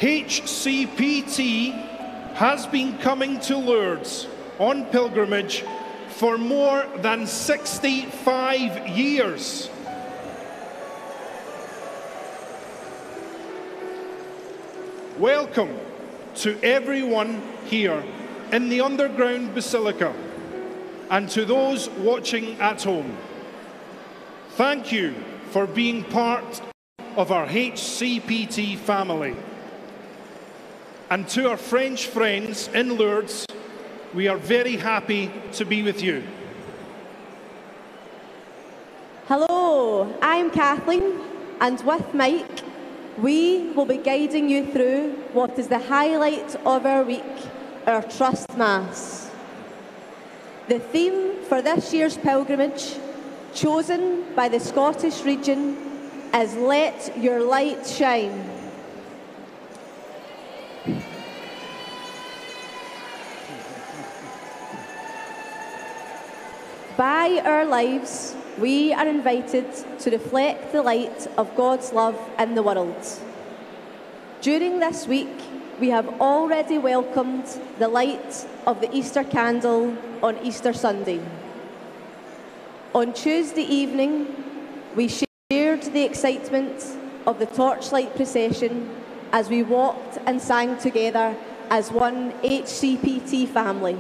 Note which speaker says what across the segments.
Speaker 1: HCPT has been coming to Lourdes on pilgrimage for more than 65 years. Welcome to everyone here in the underground basilica and to those watching at home. Thank you for being part of our HCPT family. And to our French friends in Lourdes, we are very happy to be with you.
Speaker 2: Hello, I'm Kathleen, and with Mike, we will be guiding you through what is the highlight of our week, our Trust Mass. The theme for this year's pilgrimage, chosen by the Scottish region, is Let Your Light Shine. By our lives, we are invited to reflect the light of God's love in the world. During this week, we have already welcomed the light of the Easter candle on Easter Sunday. On Tuesday evening, we shared the excitement of the torchlight procession as we walked and sang together as one HCPT family.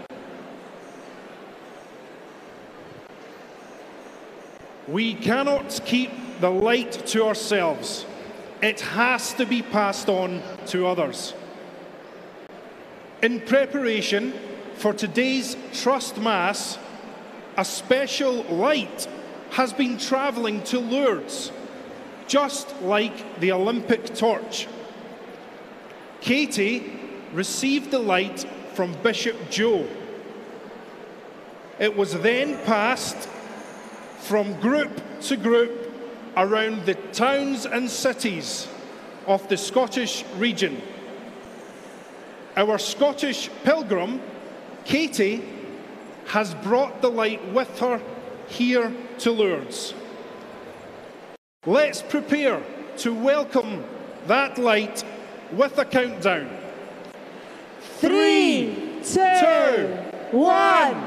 Speaker 1: We cannot keep the light to ourselves. It has to be passed on to others. In preparation for today's Trust Mass, a special light has been travelling to Lourdes, just like the Olympic torch. Katie received the light from Bishop Joe. It was then passed from group to group around the towns and cities of the Scottish region. Our Scottish pilgrim, Katie, has brought the light with her here to Lourdes. Let's prepare to welcome that light with a countdown.
Speaker 2: 3, 2, 1.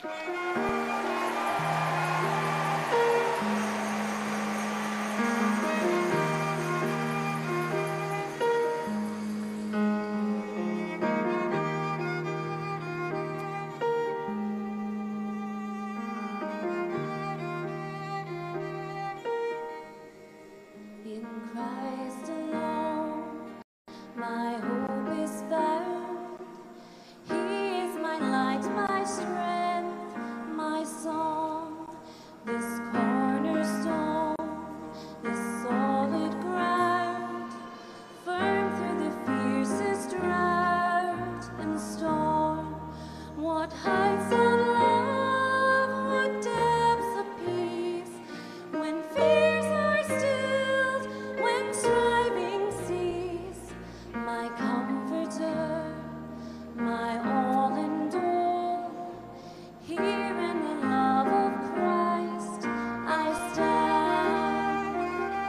Speaker 3: In Christ alone, my hope is found. He is my light, my strength, my song. This cornerstone, this solid ground, firm through the fiercest drought and storm. What heights of love, what depths of peace, when fears are stilled, when striving cease. My comforter, my all and all, here in the love of Christ I stand.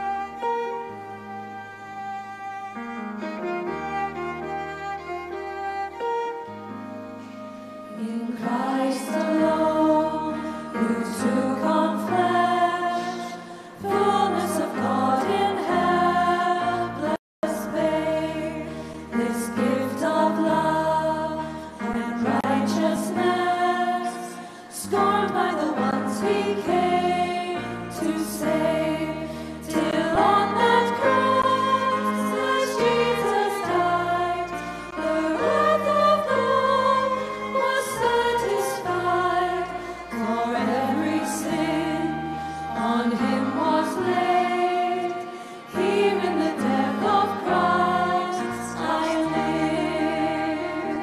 Speaker 3: In Christ alone, who took on flesh, fullness of God in helpless babe, this gift of love and righteousness, scorned by the ones he came to save, till on that cross as Jesus died, the wrath of God was satisfied, for every sin on him was laid. Here in the death of Christ I live.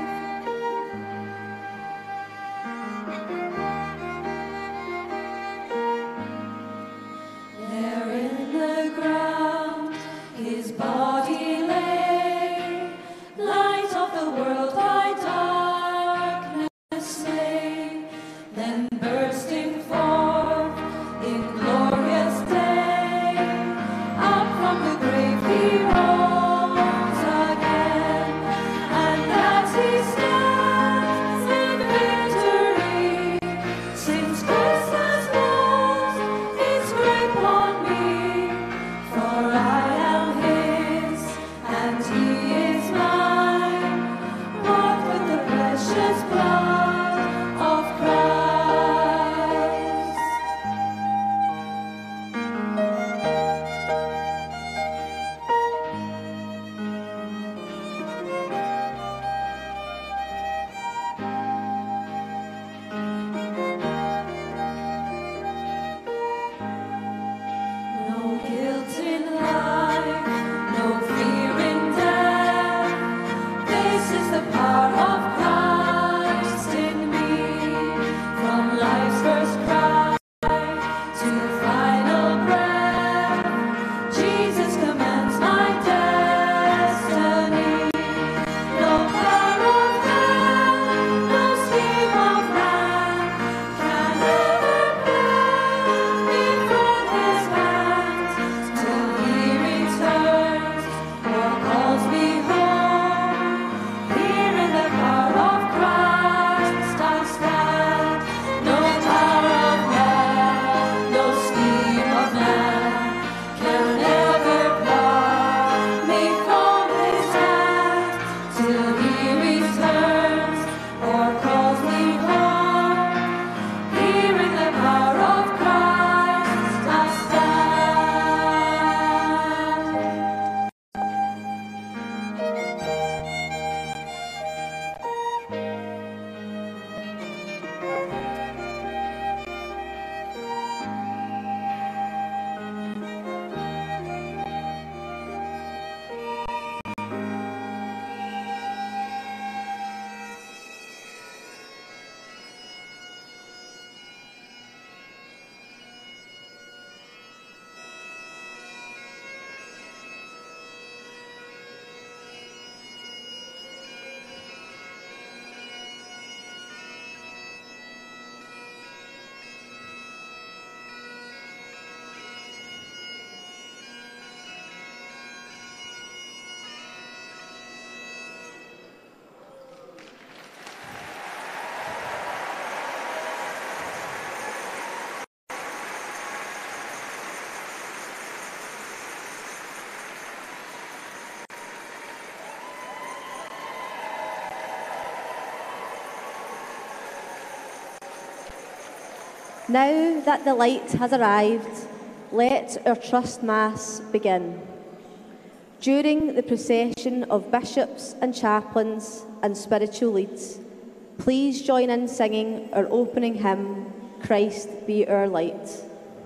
Speaker 2: Now that the light has arrived, let our Trust Mass begin. During the procession of bishops and chaplains and spiritual leads, please join in singing our opening hymn, Christ Be Our Light.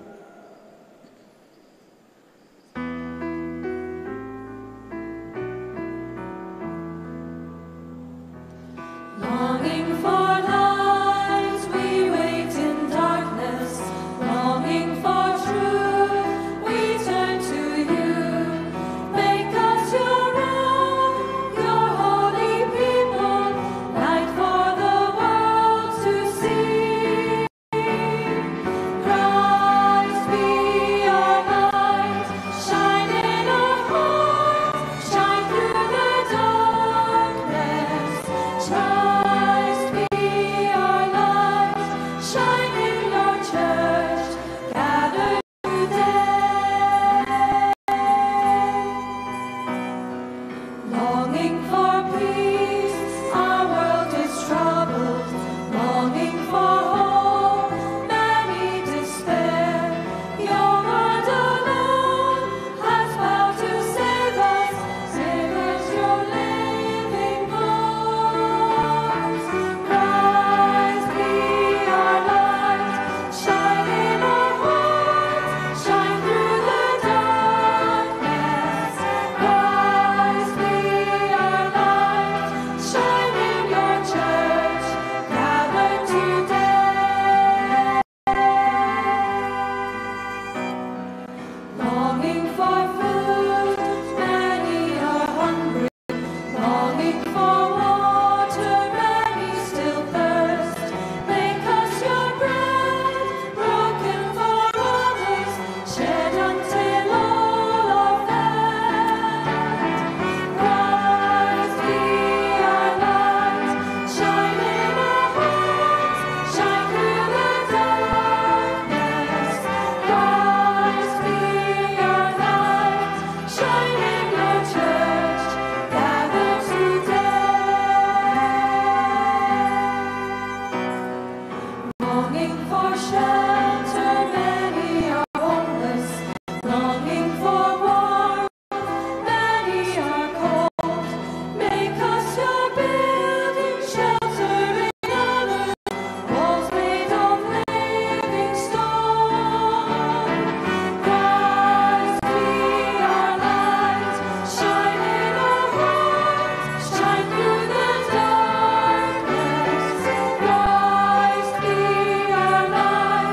Speaker 3: Longing for light, we wait in darkness. Longing for truth, we turn to you. Make us your own, your holy people, light for the world to see. Christ be our light, shine in our hearts, shine through the darkness. Christ be our light, shine in your church, gathered today. Longing for peace, our world is troubled. Longing for hope, many despair. Your word alone has power to save us. Save us, your living voice. Christ be our light, shine in our hearts, shine through the darkness. Christ be our light, shine in your church, gathered today. Longing for food, many are hungry. Longing for water, many still thirst. Make us your bread, broken for others, shed until all are fed. Christ be our light, shine in our hearts, shine through the darkness. Christ be our light, shine in your church, gathered today. Longing for shelter, many are homeless. Longing for warmth, many are cold. Make us your building, sheltering others, walls made of living stone. Christ be our light, shine in our hearts, shine through the darkness. Christ be our light,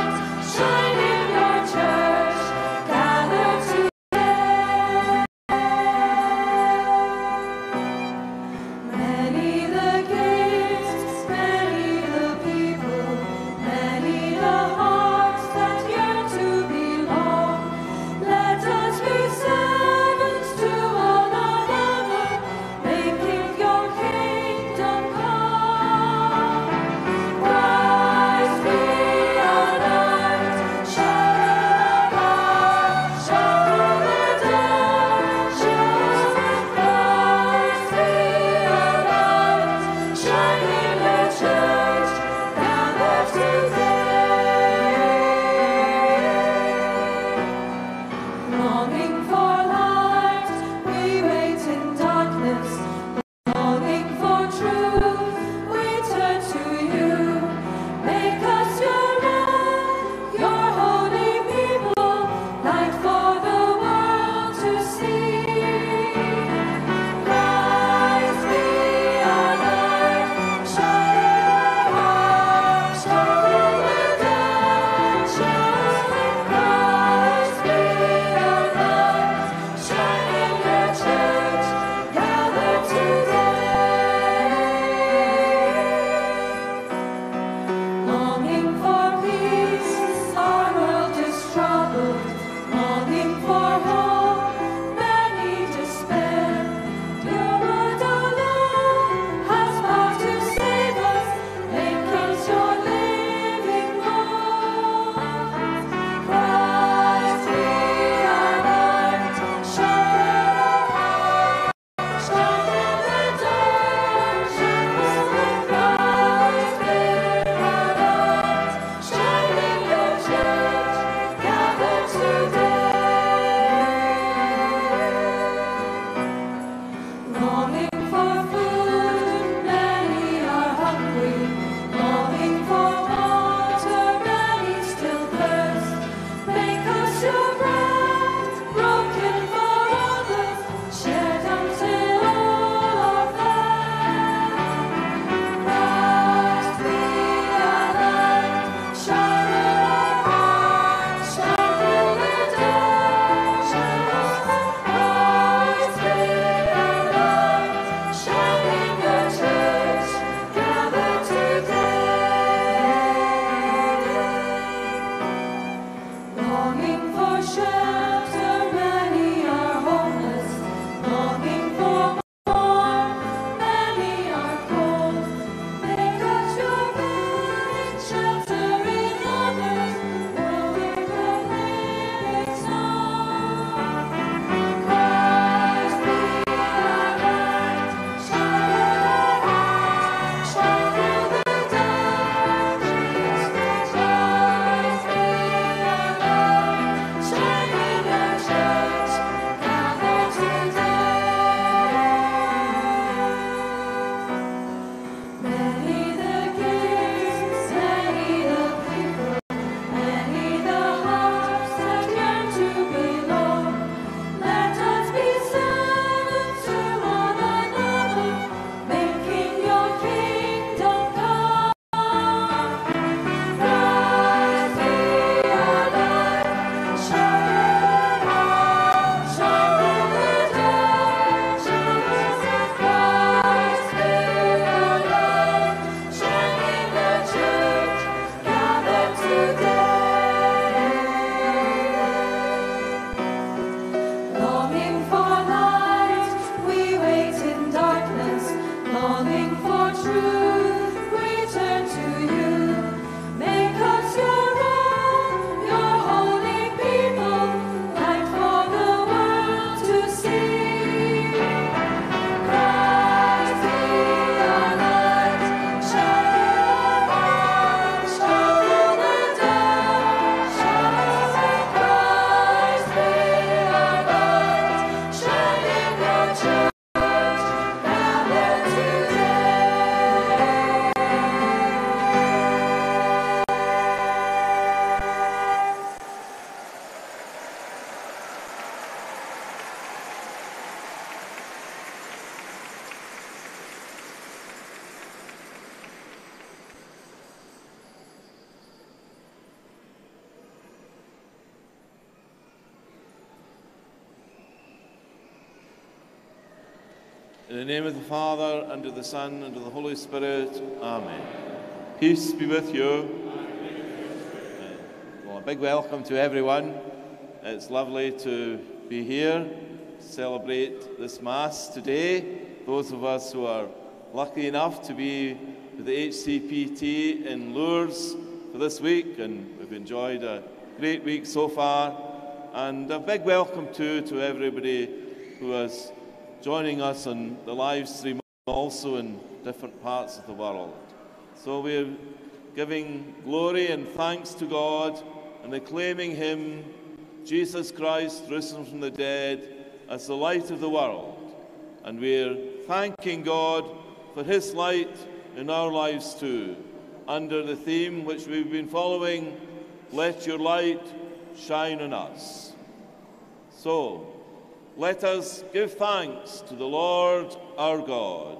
Speaker 4: In the name of the Father, and of the Son, and of the Holy Spirit. Amen. Peace be with you. Well, a big welcome to everyone. It's lovely to be here to celebrate this Mass today. Those of us who are lucky enough to be with the HCPT in Lourdes for this week, and we've enjoyed a great week so far. And a big welcome to everybody who is joining us on the live stream also in different parts of the world. So we're giving glory and thanks to God and acclaiming Him, Jesus Christ, risen from the dead, as the light of the world. And we're thanking God for His light in our lives too, under the theme which we've been following, Let Your Light Shine on Us. So, let us give thanks to the Lord our God.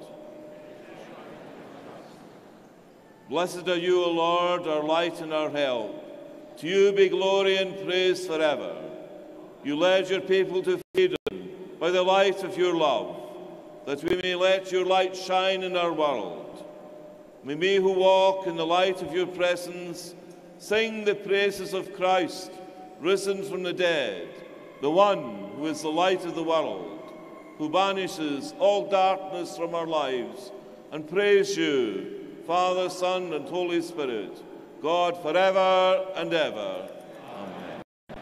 Speaker 4: Blessed are you, O Lord, our light and our help. To you be glory and praise forever. You led your people to freedom by the light of your love, that we may let your light shine in our world. May we who walk in the light of your presence sing the praises of Christ, risen from the dead, the one who is the light of the world, who banishes all darkness from our lives, and praise you, Father, Son, and Holy Spirit, God forever and ever. Amen.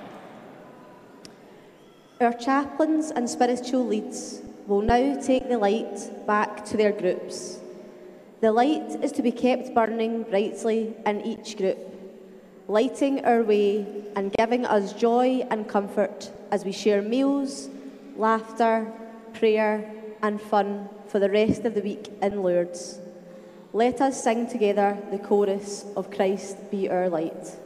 Speaker 2: Our chaplains and spiritual leads will now take the light back to their groups. The light is to be kept burning brightly in each group, lighting our way and giving us joy and comfort as we share meals, laughter, prayer and fun for the rest of the week in Lourdes. Let us sing together the chorus of Christ Be Our Light.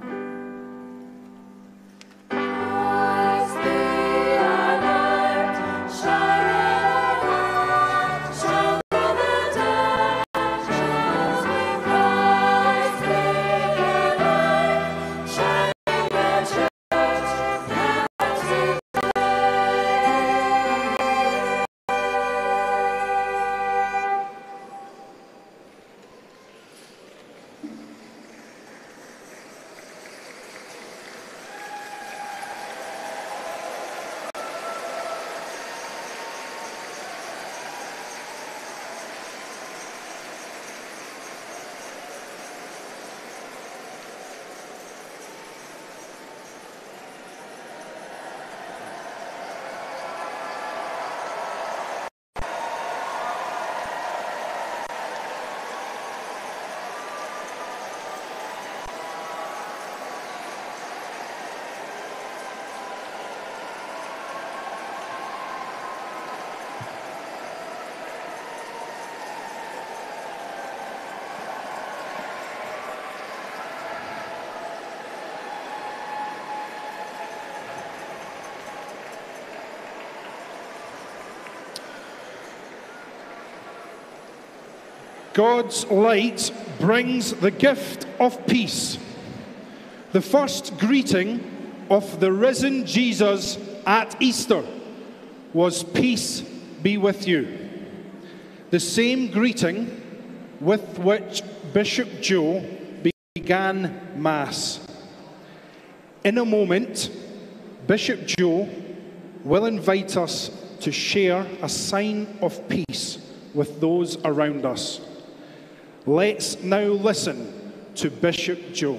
Speaker 1: God's light brings the gift of peace. The first greeting of the risen Jesus at Easter was "Peace be with you." The same greeting with which Bishop Joe began Mass. In a moment, Bishop Joe will invite us to share a sign of peace with those around us. Let's now listen to Bishop Joe.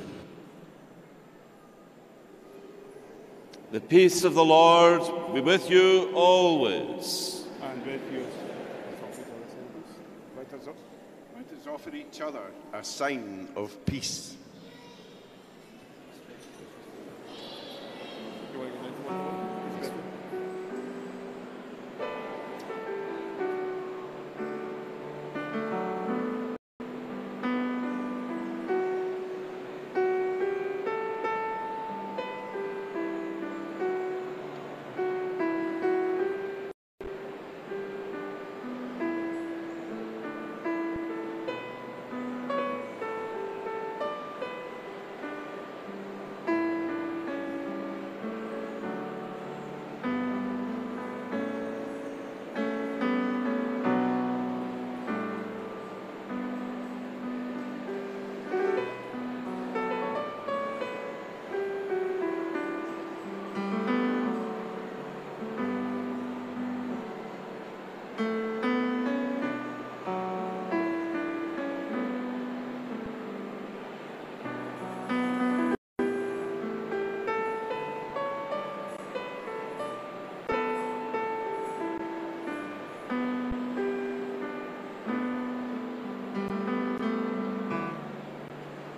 Speaker 4: The peace of the Lord be with you always.
Speaker 1: And with you. Let us offer each other
Speaker 5: A sign of peace.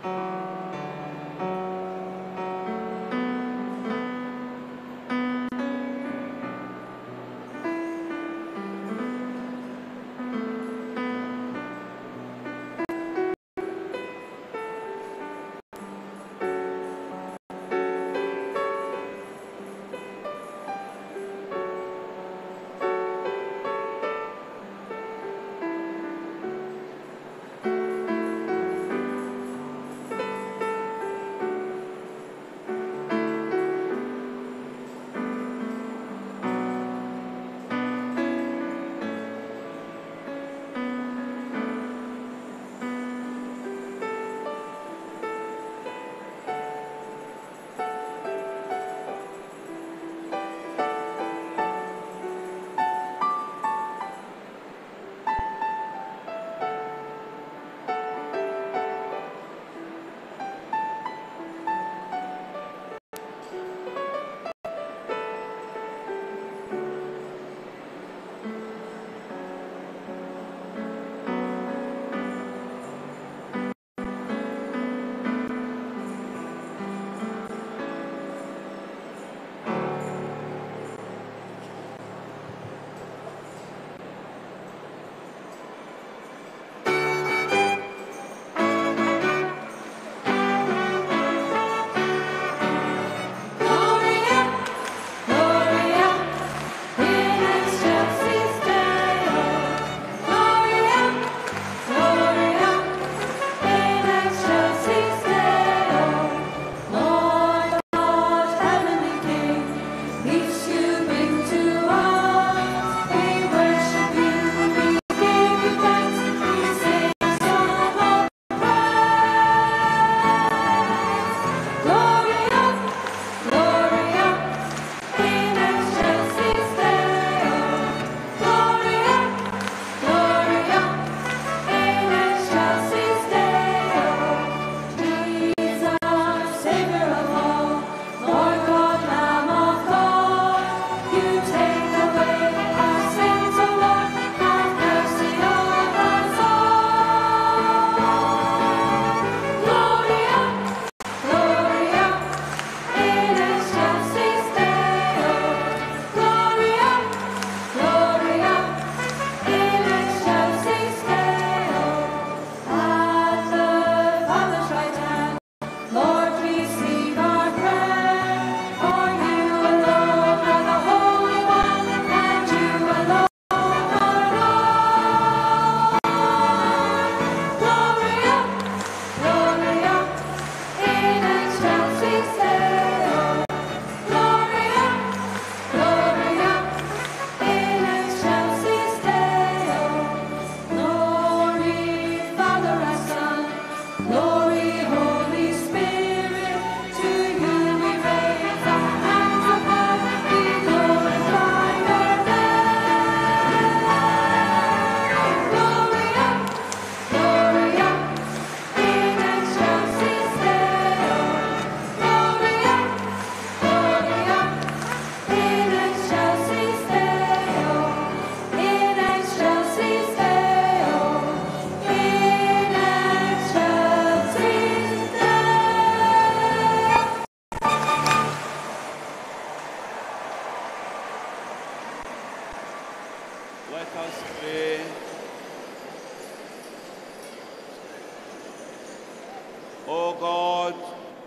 Speaker 4: O God,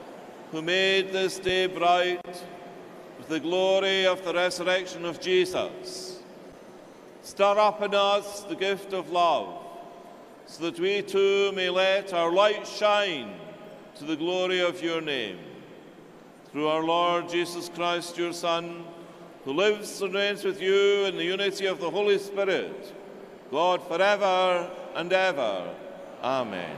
Speaker 4: who made this day bright with the glory of the resurrection of Jesus, stir up in us the gift of love, so that we too may let our light shine to the glory of your name. Through our Lord Jesus Christ, your Son, who lives and reigns with you in the unity of the Holy Spirit, God forever and ever. Amen.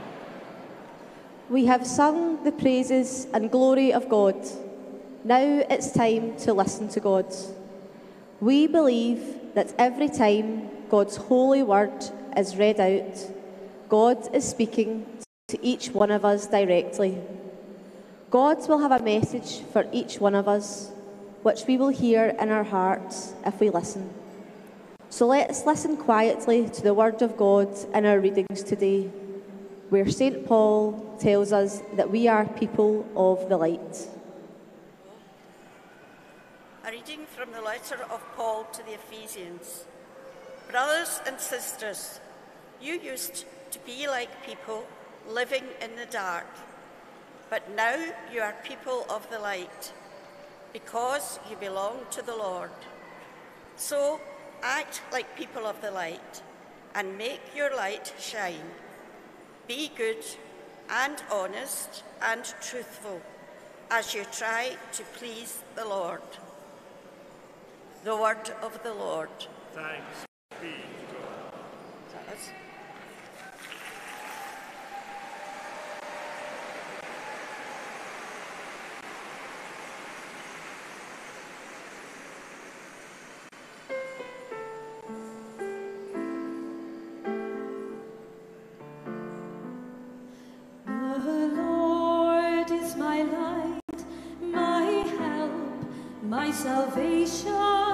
Speaker 2: We have sung the praises and glory of God. Now it's time to listen to God. We believe that every time God's holy word is read out, God is speaking to each one of us directly. God will have a message for each one of us, which we will hear in our hearts if we listen. So let's listen quietly to the word of God in our readings today. where St. Paul tells us that we are people of the light.
Speaker 6: A reading from the letter of Paul to the Ephesians. Brothers and sisters, you used to be like people living in the dark, but now you are people of the light, because you belong to the Lord. So act like people of the light, and make your light shine. Be good and honest and truthful as you try to please the Lord. The word of the Lord.
Speaker 1: Thanks be to God.
Speaker 6: That is.
Speaker 3: The Lord is my light, my help, my salvation.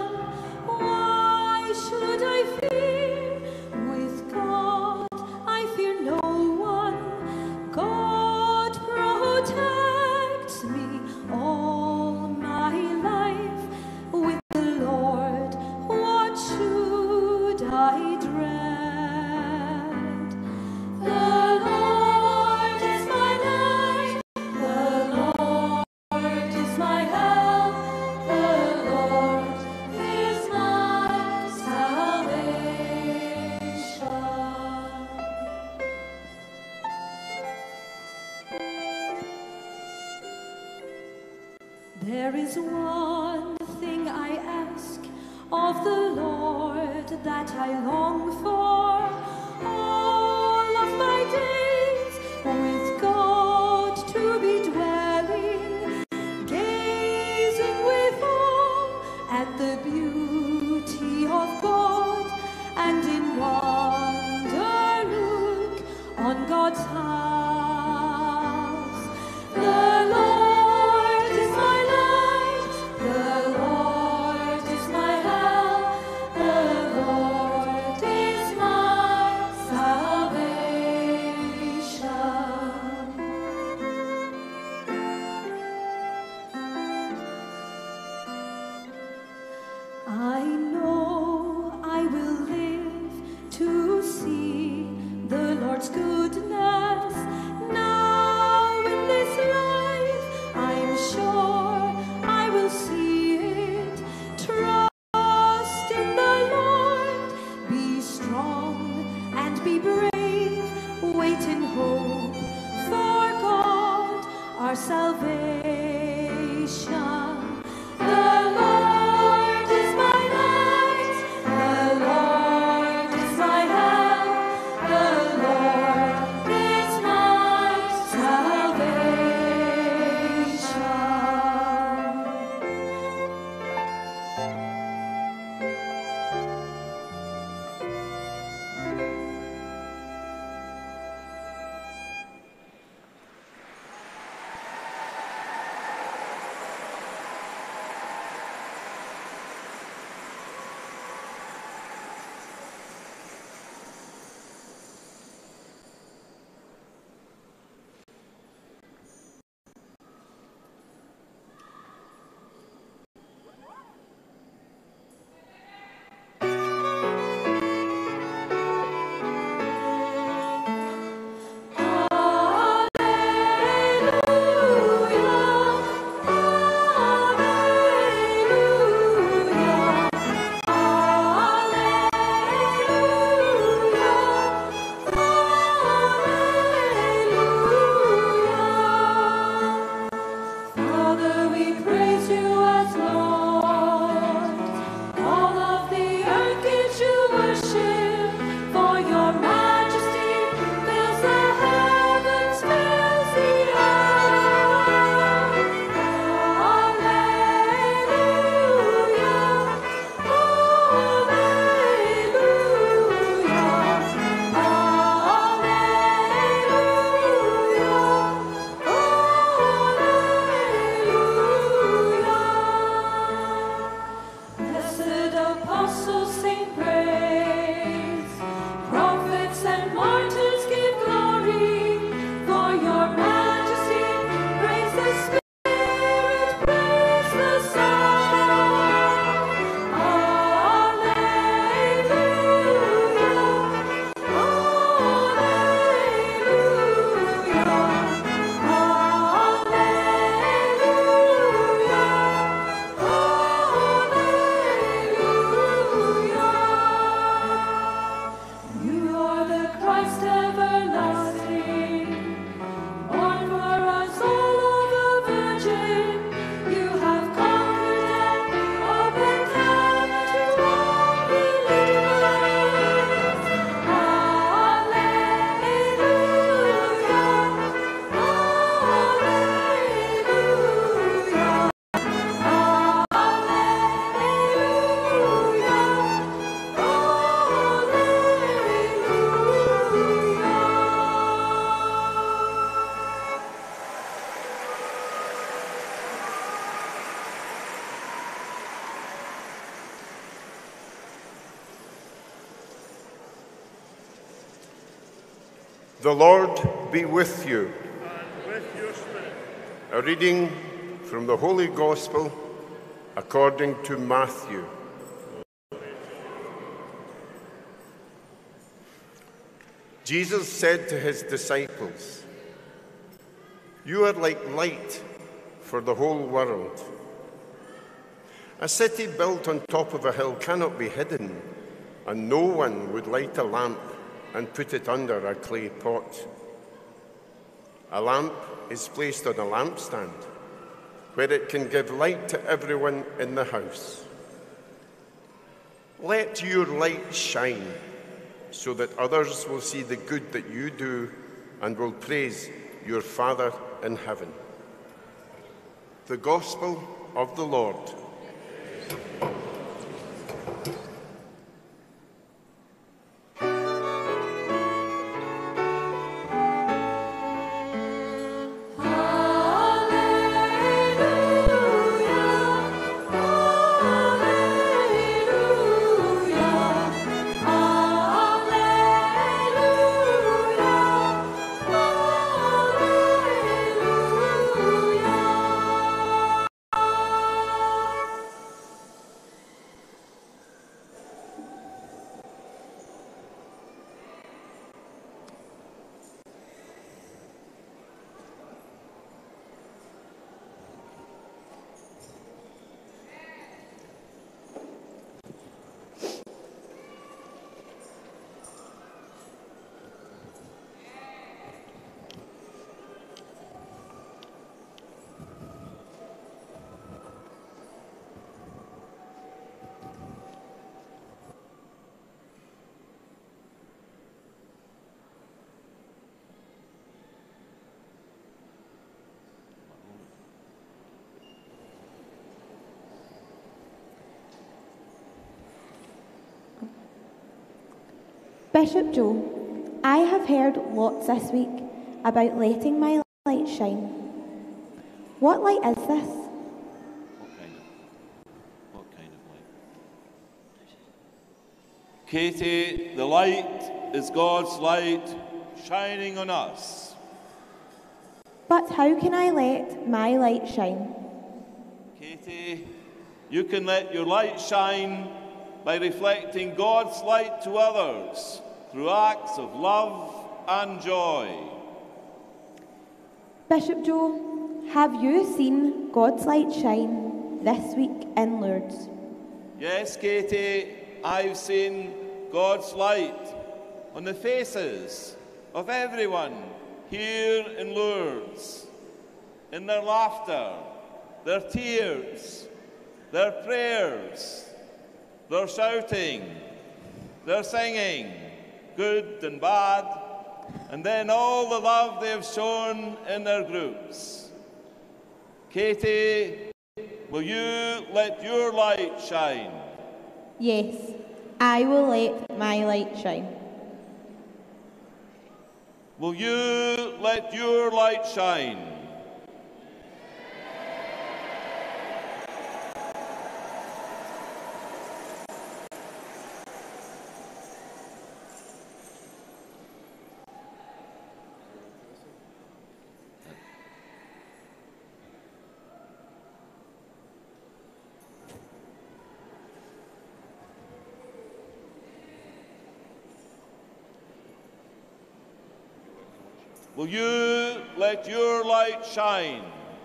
Speaker 3: Why should I fear? With God I fear no one. God protects me all my life. With the Lord, what should I dread? The Lord is my light. The Lord is my help. The Lord is my salvation. There is one thing I ask of the Lord that I long for, all of my days with God to be dwelling, gazing with awe at the beauty of God, and in wonder look on God's house. The Lord is my light, the Lord is my help, the Lord is my salvation. I know I will live to see the Lord's goodness. Now in this life, I'm sure I will see it. Trust in the Lord, be strong and be brave. Wait in hope for God, our salvation. The Lord is my light, the Lord is my help, the Lord is my salvation.
Speaker 5: The Lord be with you.
Speaker 1: And with your spirit.
Speaker 5: A reading from the Holy Gospel according to Matthew. Jesus said to his disciples, "You are like light for the whole world. A city built on top of a hill cannot be hidden, and no one would light a lamp and put it under a clay pot. A lamp is placed on a lampstand, where it can give light to everyone in the house. Let your light shine, so that others will see the good that you do and will praise your Father in heaven." The Gospel of the Lord.
Speaker 7: Bishop Joe, I have heard lots this week about letting my light shine. What light is this?
Speaker 4: What kind of light? Katie, the light is God's light shining on us.
Speaker 7: But how can I let my light shine?
Speaker 4: Katie, you can let your light shine by reflecting God's light to others through acts of love and joy.
Speaker 7: Bishop Joe, have you seen God's light shine this week in Lourdes?
Speaker 4: Yes, Katie, I've seen God's light on the faces of everyone here in Lourdes, in their laughter, their tears, their prayers, their shouting, their singing, good and bad, and then all the love they have shown in their groups. Katie, will you let your light shine?
Speaker 7: Yes, I will let my light shine.
Speaker 4: Will you let your light shine? Will you let your light shine?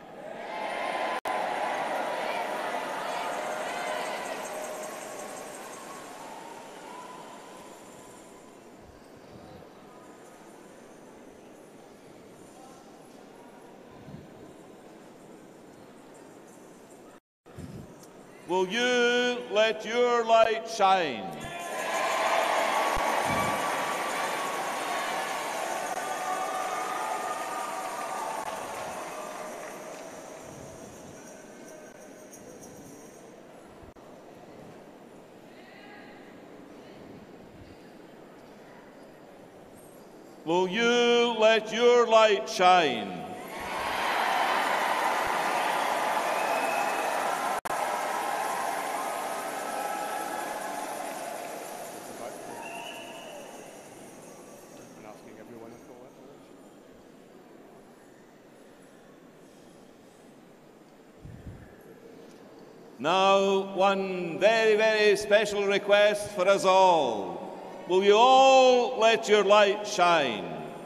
Speaker 4: Will you let your light shine? Will you let your light shine?
Speaker 8: And asking everyone if they'll let
Speaker 4: Now, one very, very special request for us all. Will you all let your light shine?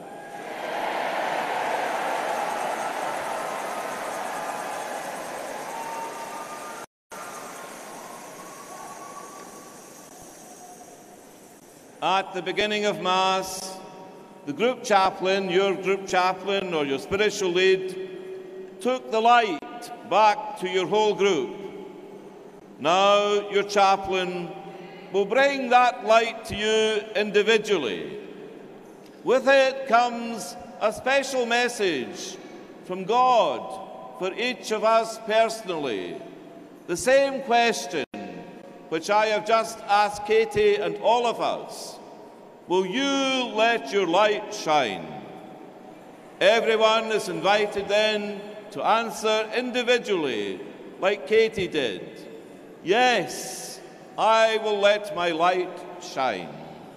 Speaker 4: At the beginning of Mass, the group chaplain, your group chaplain or your spiritual lead, took the light back to your whole group. Now your chaplain will bring that light to you individually. With it comes a special message from God for each of us personally. The same question which I have just asked Katie and all of us. Will you let your light shine? Everyone is invited then to answer individually, like Katie did. Yes, I will let my light shine.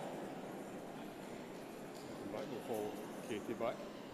Speaker 1: Right, we'll follow Katie back.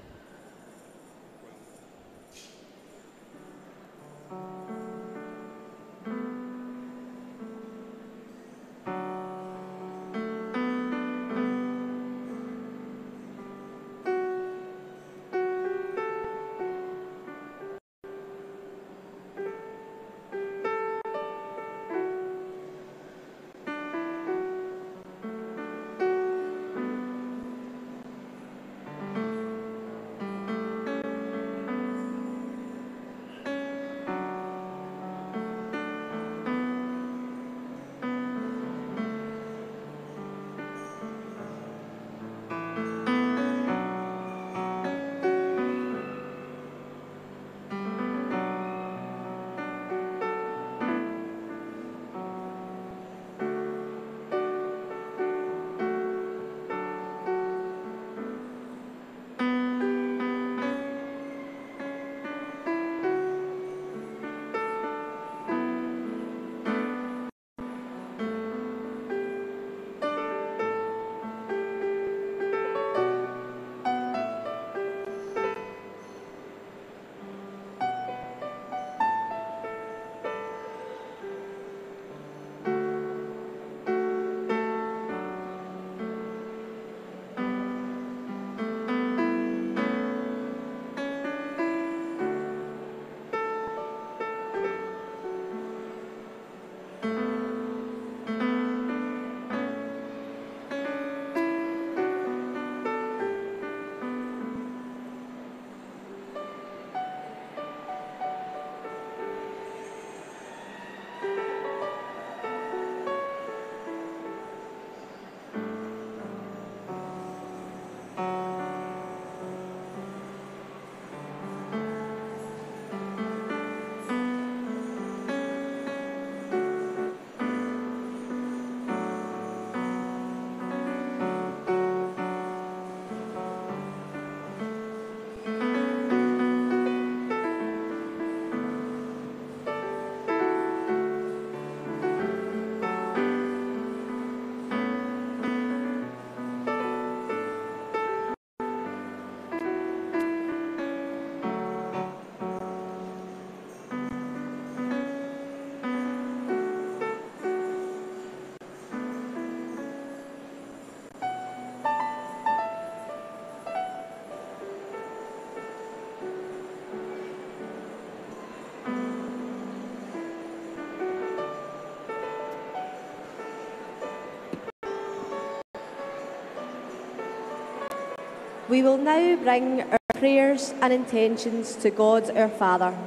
Speaker 2: We will now bring our prayers and intentions to God our Father.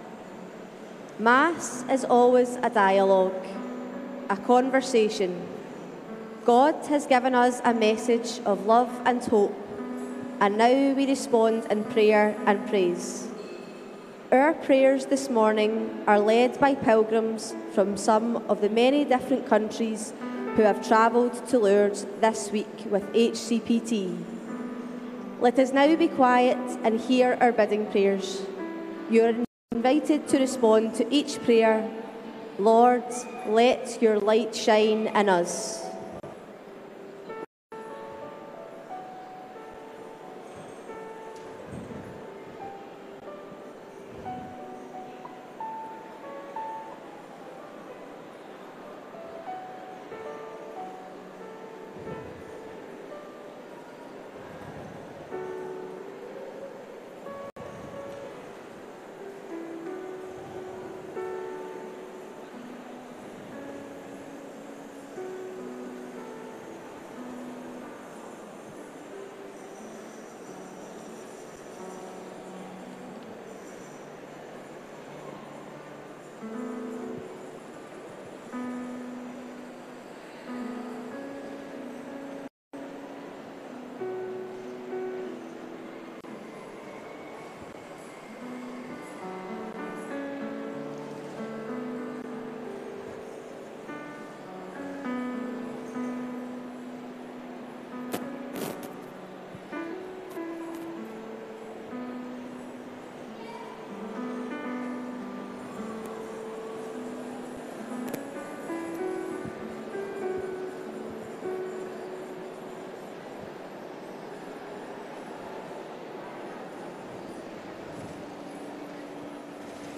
Speaker 2: Mass is always a dialogue, a conversation. God has given us a message of love and hope, and now we respond in prayer and praise. Our prayers this morning are led by pilgrims from some of the many different countries who have travelled to Lourdes this week with HCPT. Let us now be quiet and hear our bidding prayers. You are invited to respond to each prayer. Lord, let your light shine in us.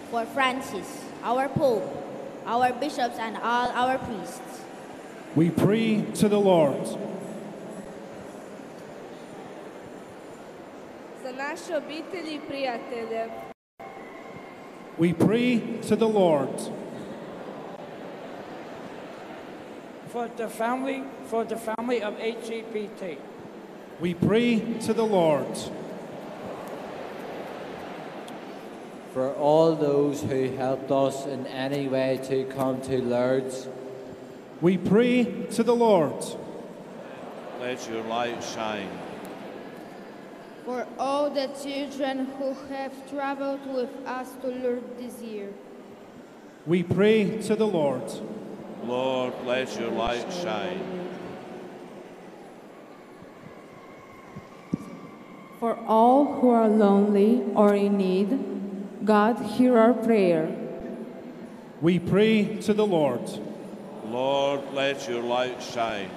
Speaker 8: for Francis, our Pope, our bishops, and all our priests.
Speaker 1: We pray to the Lord.
Speaker 9: За наши обители и приятели.
Speaker 1: We pray to the Lord.
Speaker 10: For the family of HCPT.
Speaker 1: We pray to the Lord.
Speaker 11: For all those who helped us in any way to come to Lourdes.
Speaker 1: We pray to the Lord.
Speaker 4: Let your light shine.
Speaker 9: For all the children who have traveled with us to Lourdes this year.
Speaker 1: We pray to the Lord.
Speaker 4: Lord, let your light shine.
Speaker 12: For all who are lonely or in need, God, hear our prayer.
Speaker 1: We pray to the Lord.
Speaker 4: Lord, let your light shine.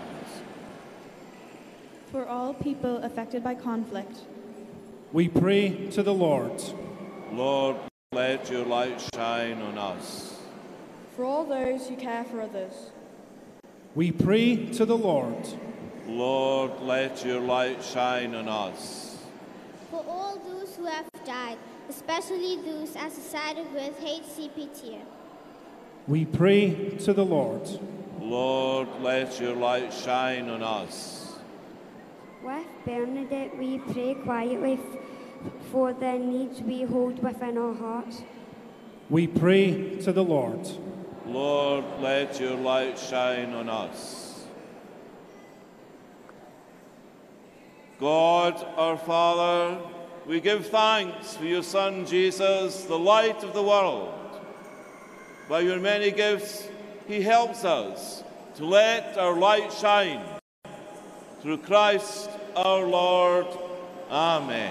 Speaker 7: For all people affected by conflict.
Speaker 1: We pray to the Lord.
Speaker 4: Lord, let your light shine on us.
Speaker 7: For all those who care for others.
Speaker 1: We pray to the Lord.
Speaker 4: Lord, let your light shine on us.
Speaker 13: For all those who have died, especially those associated with HCPT.
Speaker 1: We pray to the Lord.
Speaker 4: Lord, let your light shine on us.
Speaker 14: With Bernadette, we pray quietly for the needs we hold within our hearts.
Speaker 1: We pray to the Lord.
Speaker 4: Lord, let your light shine on us. God, our Father, we give thanks for your Son, Jesus, the light of the world. By your many gifts, he helps us to let our light shine. Through Christ our Lord. Amen.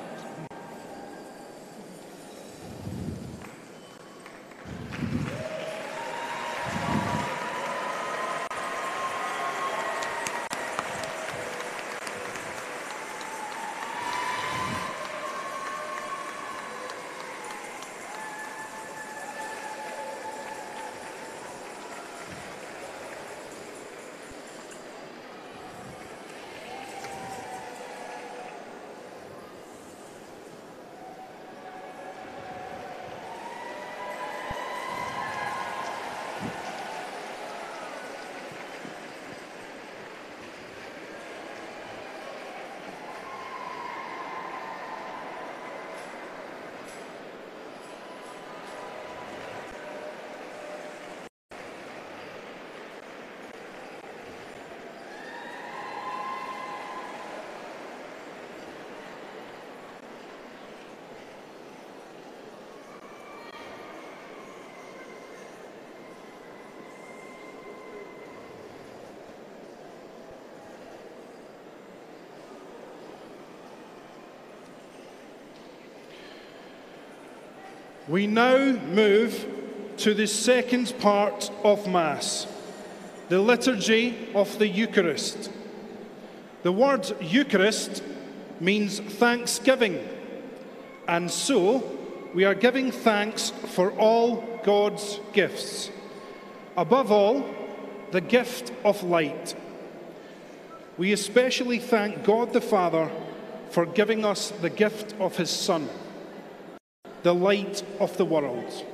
Speaker 1: We now move to the second part of Mass, the liturgy of the Eucharist. The word Eucharist means thanksgiving, and so we are giving thanks for all God's gifts. Above all, the gift of light. We especially thank God the Father for giving us the gift of his Son, the light of the world.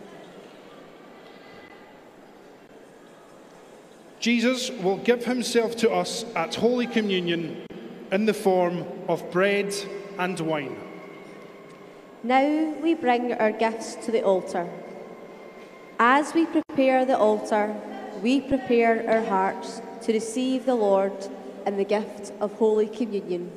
Speaker 1: Jesus will give himself to us at Holy Communion in the form of bread and wine.
Speaker 2: Now we bring our gifts to the altar. As we prepare the altar, we prepare our hearts to receive the Lord and the gift of Holy Communion.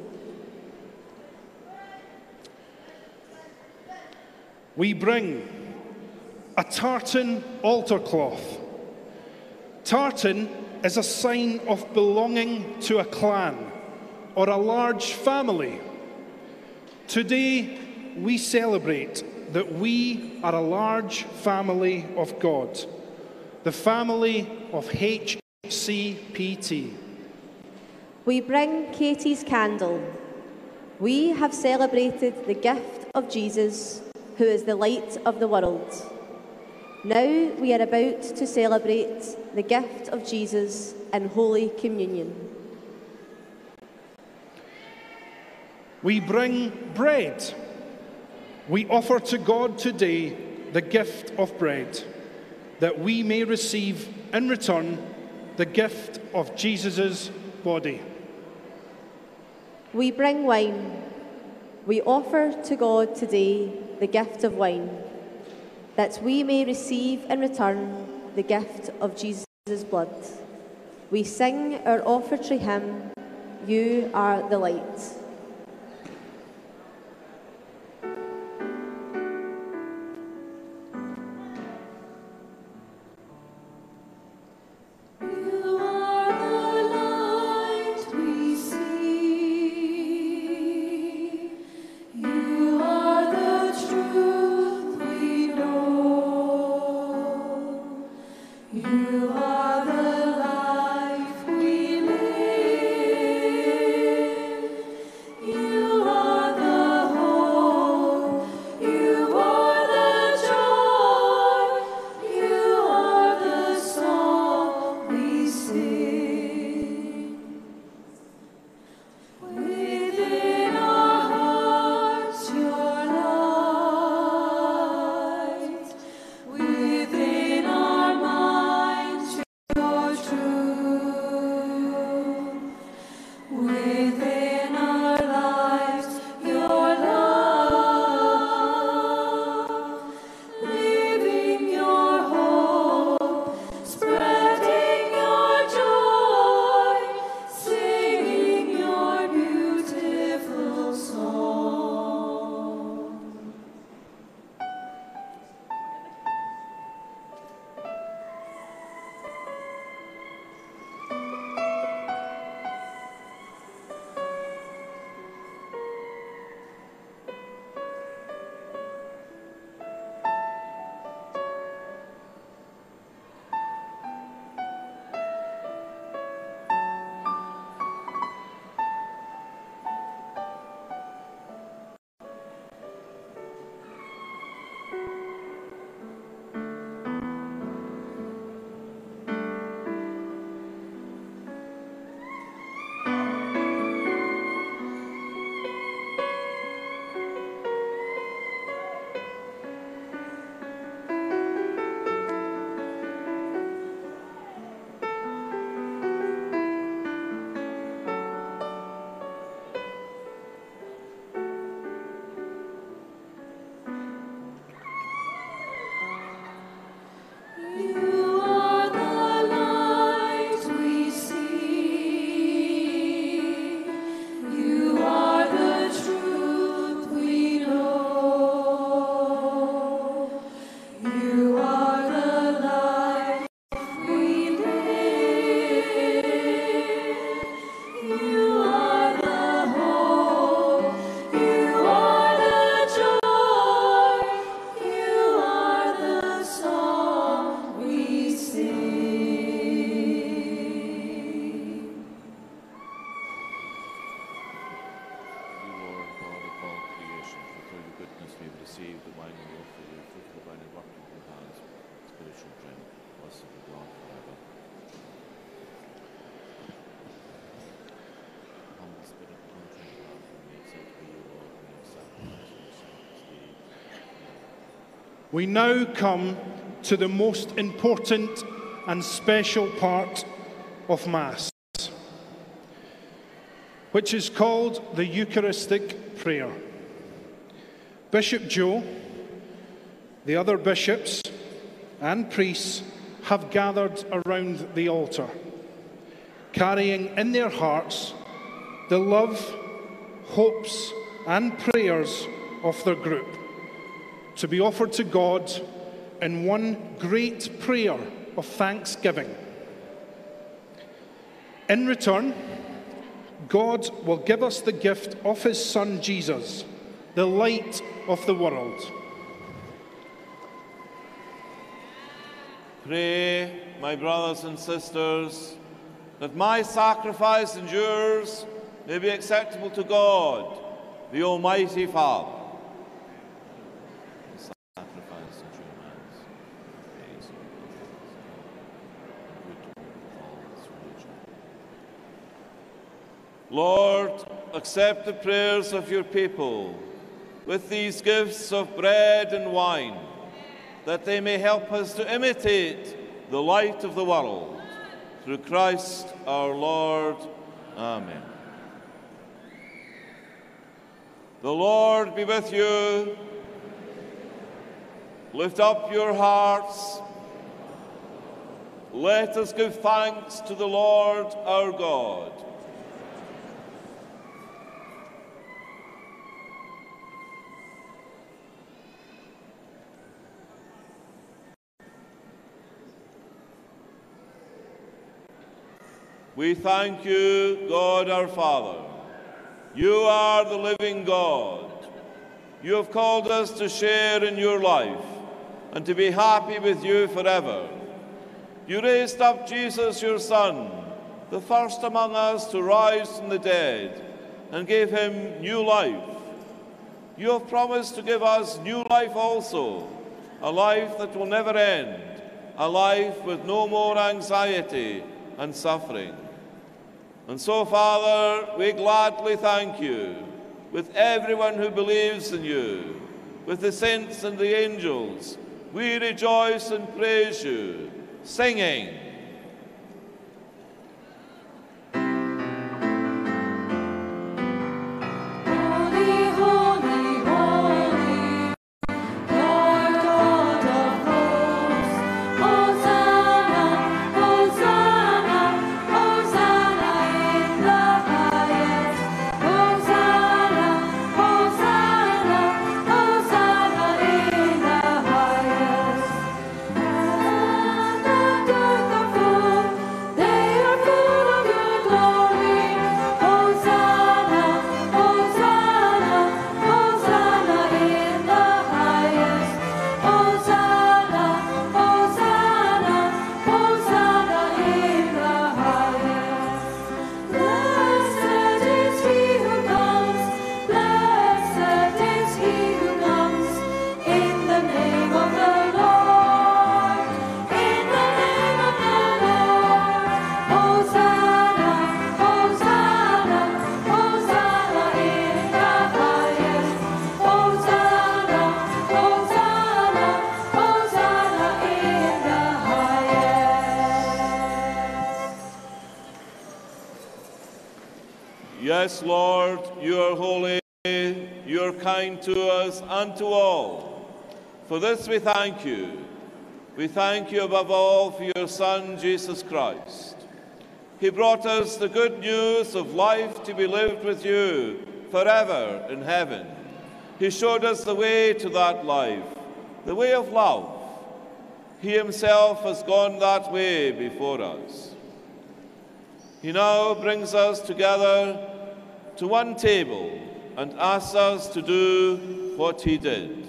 Speaker 1: We bring a tartan altar cloth. Tartan is a sign of belonging to a clan or a large family. Today, we celebrate that we are a large family of God, the family of HCPT.
Speaker 2: We bring Katie's candle. We have celebrated the gift of Jesus, who is the light of the world. Now we are about to celebrate the gift of Jesus in Holy Communion.
Speaker 1: We bring bread. We offer to God today the gift of bread, that we may receive in return the gift of Jesus' body.
Speaker 2: We bring wine. We offer to God today the gift of wine, that we may receive in return the gift of Jesus' blood. We sing our offertory hymn, You Are the Light.
Speaker 1: We now come to the most important and special part of Mass, which is called the Eucharistic Prayer. Bishop Joe, the other bishops and priests have gathered around the altar, carrying in their hearts the love, hopes and prayers of their group, to be offered to God in one great prayer of thanksgiving. In return, God will give us the gift of his Son Jesus, the light of the world.
Speaker 4: Pray, my brothers and sisters, that my sacrifice and yours may be acceptable to God, the Almighty Father. Lord, accept the prayers of your people with these gifts of bread and wine, that they may help us to imitate the light of the world. Through Christ our Lord. Amen. The Lord be with you. Lift up your hearts. Let us give thanks to the Lord our God. We thank you, God our Father. You are the living God. You have called us to share in your life and to be happy with you forever. You raised up Jesus, your Son, the first among us to rise from the dead, and gave him new life. You have promised to give us new life also, a life that will never end, a life with no more anxiety and suffering. And so, Father, we gladly thank you with everyone who believes in you, with the saints and the angels. We rejoice and praise you, singing. Yes, Lord, you are holy, you are kind to us and to all. For this we thank you. We thank you above all for your Son, Jesus Christ. He brought us the good news of life to be lived with you forever in heaven. He showed us the way to that life, the way of love. He himself has gone that way before us. He now brings us together to one table and asks us to do what he did.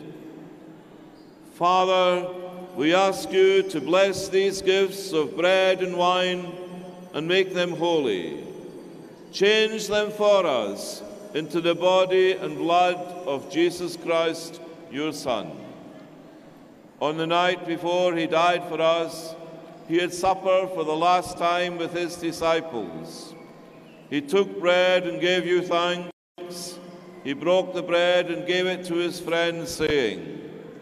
Speaker 4: Father, we ask you to bless these gifts of bread and wine and make them holy. Change them for us into the body and blood of Jesus Christ, your Son. On the night before he died for us, he had supper for the last time with his disciples. He took bread and gave you thanks. He broke the bread and gave it to his friends, saying,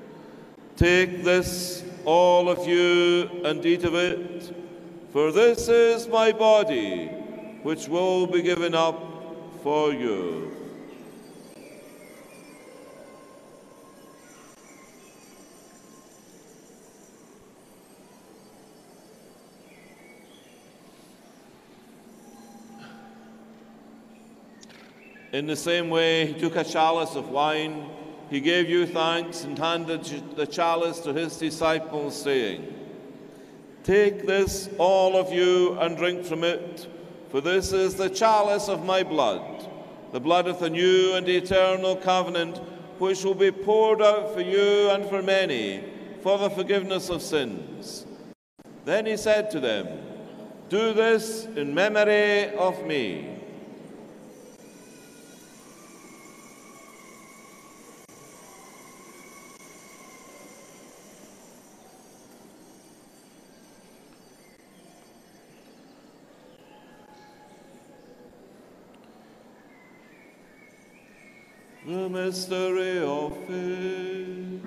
Speaker 4: "Take this, all of you, and eat of it, for this is my body, which will be given up for you." In the same way, he took a chalice of wine. He gave you thanks and handed the chalice to his disciples, saying, "Take this, all of you, and drink from it, for this is the chalice of my blood, the blood of the new and eternal covenant, which will be poured out for you and for many for the forgiveness of sins." Then he said to them, "Do this in memory of me." The mystery of faith.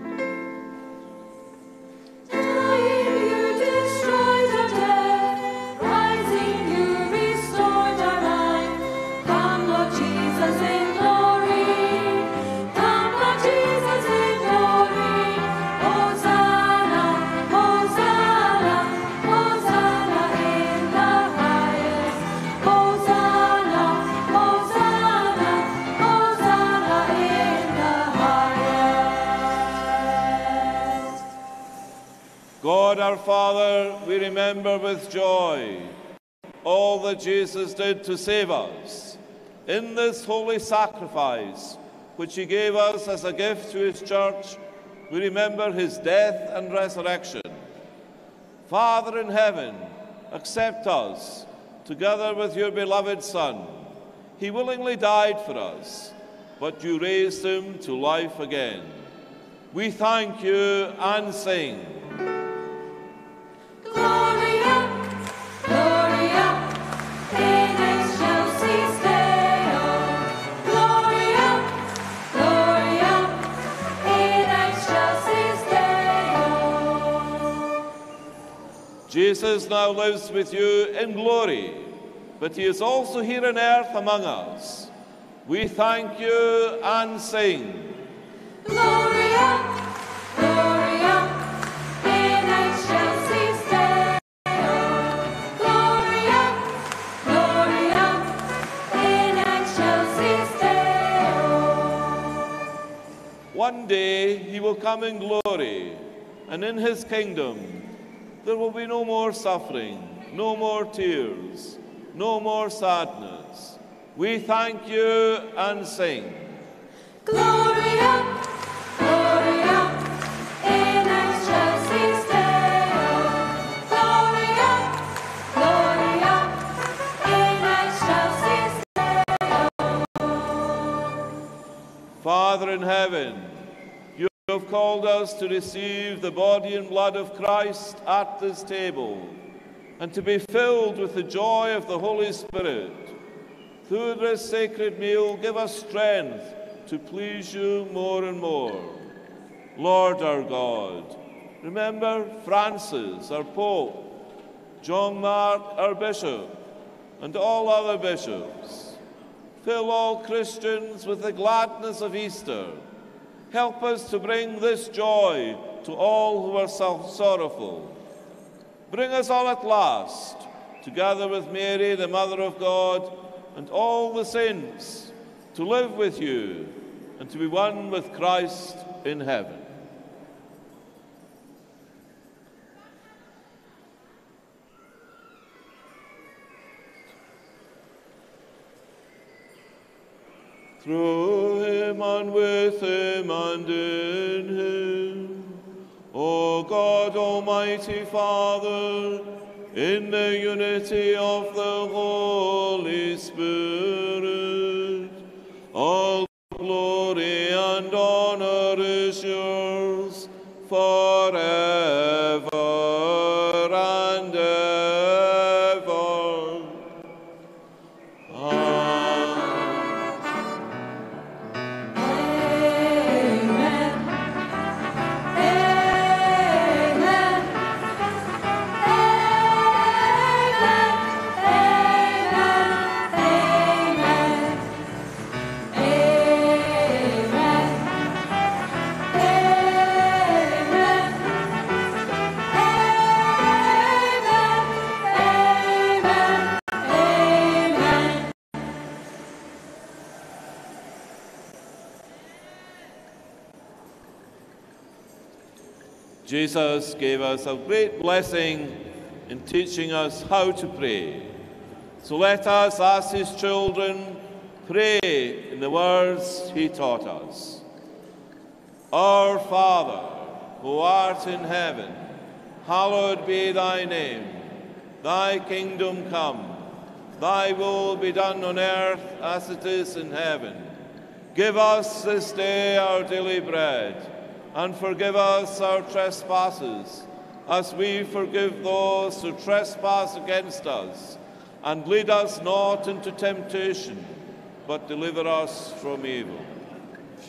Speaker 3: Dying, you destroyed our death. Rising, you restored our life. Come, Lord Jesus, in glory. Come, Lord Jesus, in glory. Hosanna, Hosanna, Hosanna in the highest. Hosanna, Hosanna, Hosanna in the highest.
Speaker 4: God our Father, we remember with joy all that Jesus did to save us. In this holy sacrifice, which he gave us as a gift to his church, we remember his death and resurrection. Father in heaven, accept us, together with your beloved Son. He willingly died for us, but you raised him to life again. We thank you and sing.
Speaker 3: Gloria, Gloria, in excelsis Deo. Gloria, Gloria, in excelsis Deo.
Speaker 4: Jesus now lives with you in glory, but he is also here on earth among us. We thank you and sing.
Speaker 3: Gloria, Gloria, in excelsis Deo. Gloria, Gloria, in excelsis Deo.
Speaker 4: One day he will come in glory, and in his kingdom there will be no more suffering, no more tears, no more sadness. We thank you and sing.
Speaker 3: Gloria, Gloria, in excelsis Deo. Gloria, Gloria, in excelsis
Speaker 4: Father in heaven, you have called us to receive the body and blood of Christ at this table and to be filled with the joy of the Holy Spirit. Through this sacred meal, give us strength to please you more and more. Lord our God, remember Francis, our Pope, John Mark, our Bishop, and all other bishops. Fill all Christians with the gladness of Easter. Help us to bring this joy to all who are sorrowful. Bring us all at last, together with Mary, the Mother of God, and all the saints, to live with you and to be one with Christ in heaven. Through him and with him and in him, O God, Almighty Father, in the unity of the Holy Spirit, all glory and honor is yours forever and ever. Jesus gave us a great blessing in teaching us how to pray. So let us, as his children, pray in the words he taught us. Our Father, who art in heaven, hallowed be thy name. Thy kingdom come. Thy will be done on earth as it is in heaven. Give us this day our daily bread, and forgive us our trespasses, as we forgive those who trespass against us. And lead us not into temptation, but deliver us from evil.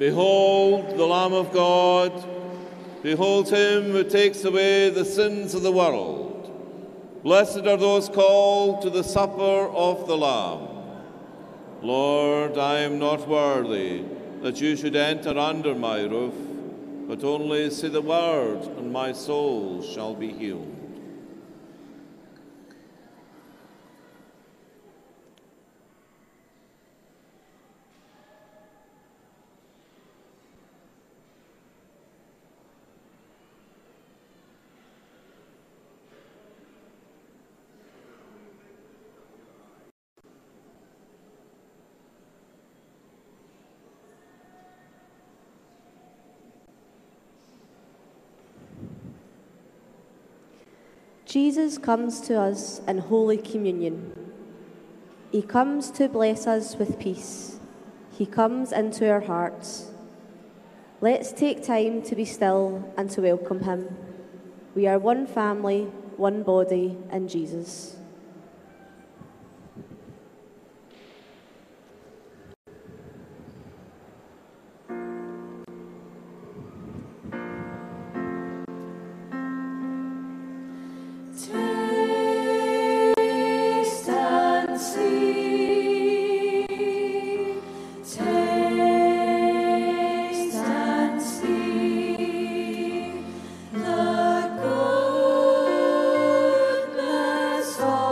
Speaker 4: Behold the Lamb of God. Behold him who takes away the sins of the world. Blessed are those called to the supper of the Lamb. Lord, I am not worthy that you should enter under my roof, but only say the word, and my soul shall be healed.
Speaker 2: Jesus comes to us in Holy Communion. He comes to bless us with peace. He comes into our hearts. Let's take time to be still and to welcome him. We are one family, one body in Jesus.
Speaker 3: Taste and see. Taste and see the goodness of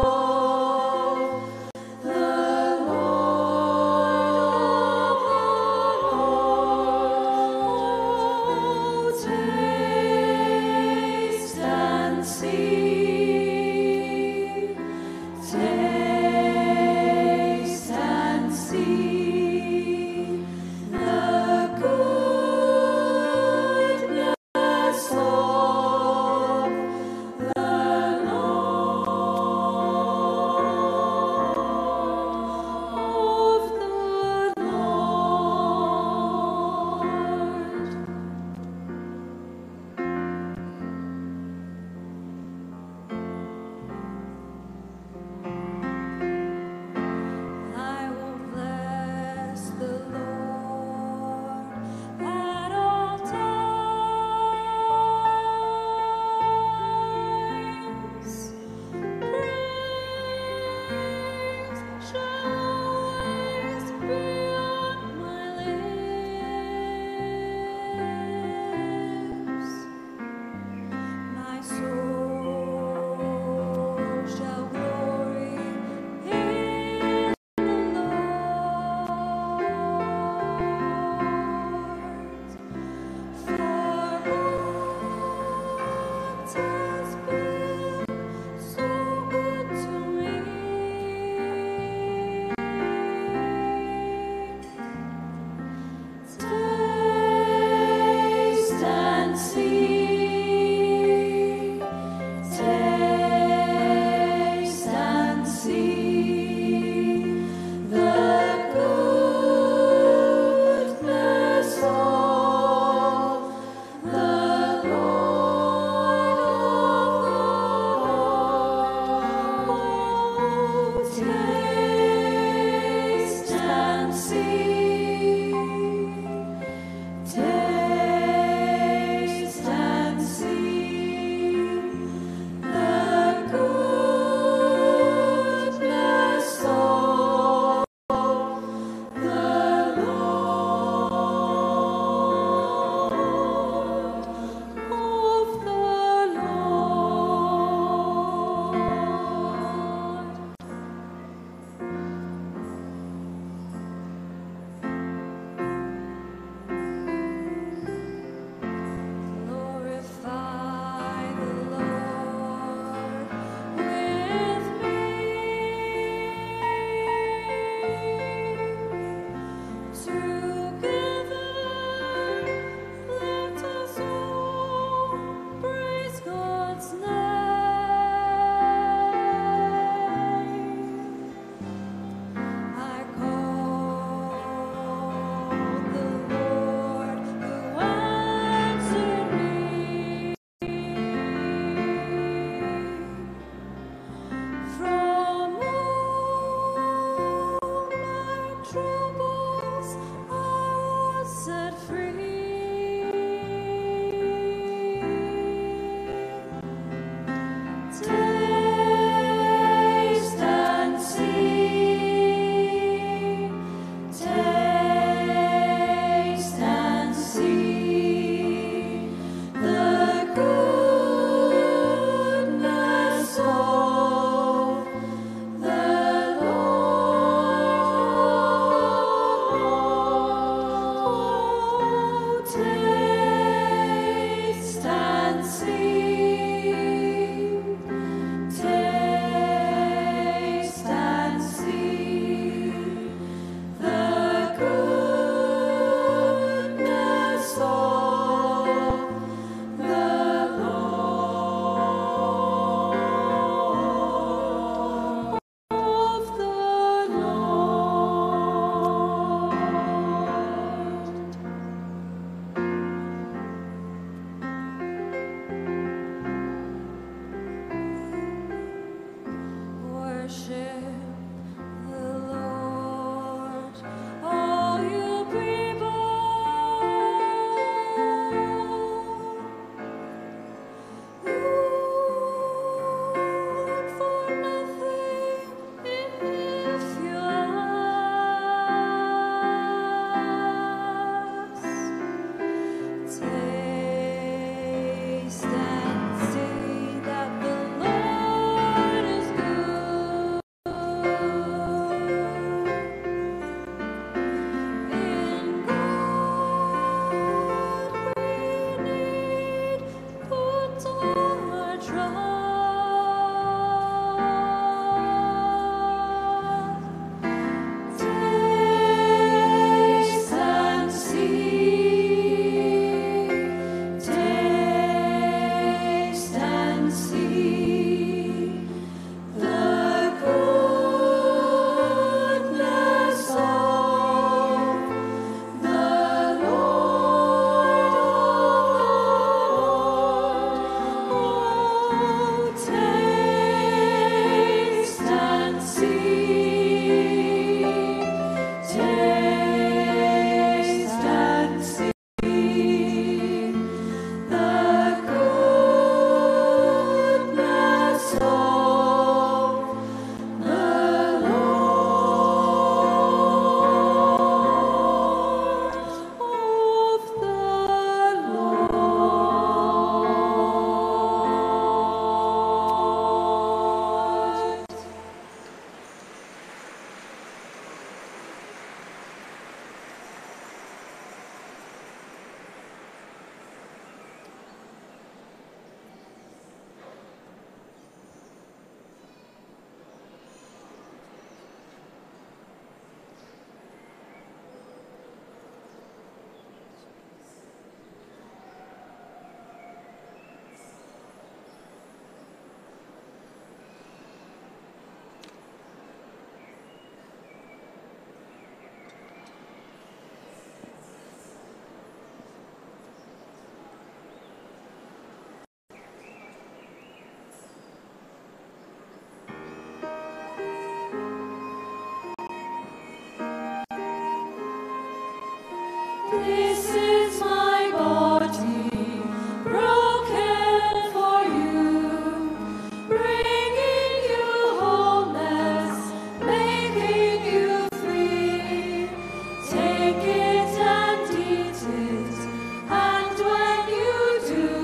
Speaker 3: This is my body, broken for you, bringing you wholeness, making you free. Take it and eat it, and when you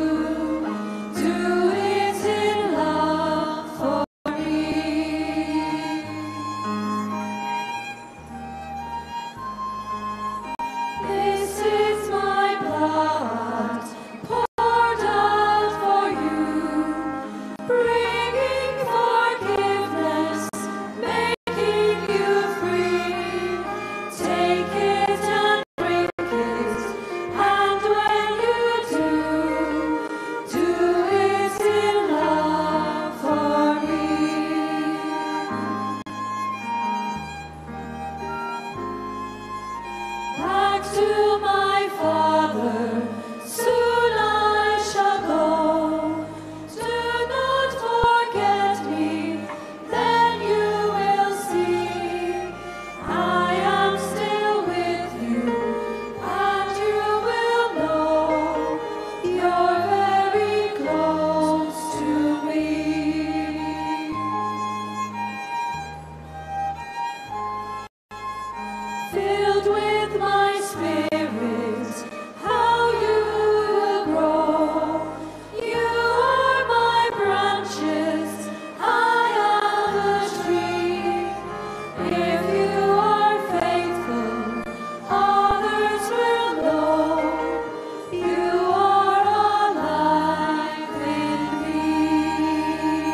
Speaker 3: do it in love for me. This is my blood, poured out for you, bringing forgiveness, making you free. Take it and drink it, and when you do it in love for me. Back to my Father, soon I shall go. Do not forget me, then you will see. I am still with you, and you will know you're very close to me. Filled with my spirit, how you will grow. You are my branches, I am the tree. If you are faithful, others will know you are alive in me.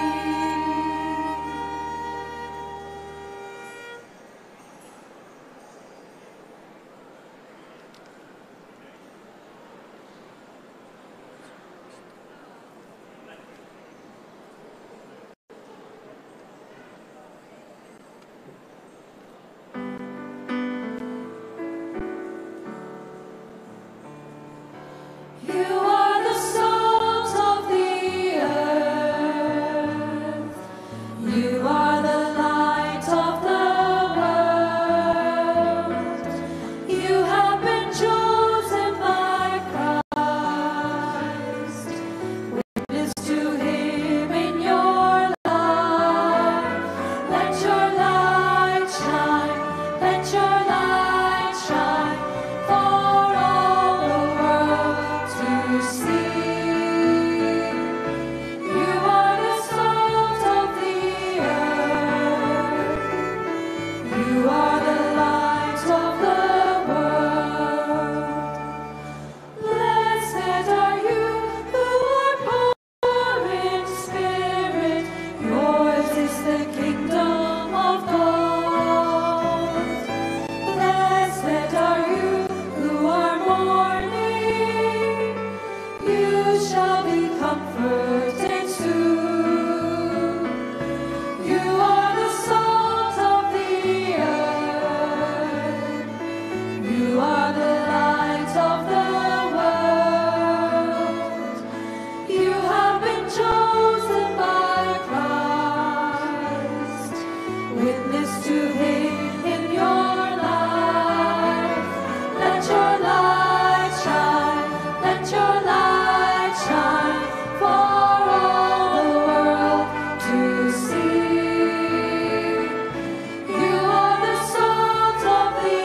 Speaker 3: You are the salt of the earth. You are the light of the world. You have been chosen by Christ. Witness to Him in your life. Let your light shine. Let your light shine for all the world to see. You are the salt of the earth. You are the light of the world. Blessed are you who are poor in spirit. Yours is the kingdom of God. Blessed are you who are mourning. You shall be comforted soon. You are the salt of the earth. You are the light of the world. You have been chosen by Christ. Witness to Him in your life. Let your light shine. Let your light shine for all the world to see. You are the salt of the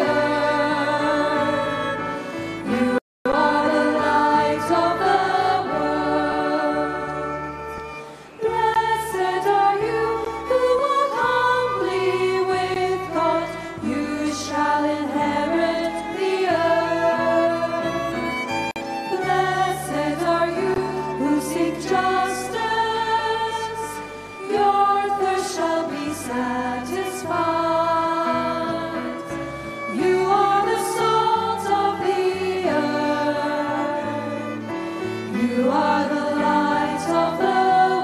Speaker 3: earth. You are the light of the world. Blessed are you who walk humbly with God. You shall inherit the earth. Blessed are you who seek justice. Your thirst shall be satisfied. You are the salt of the earth. You are the light of the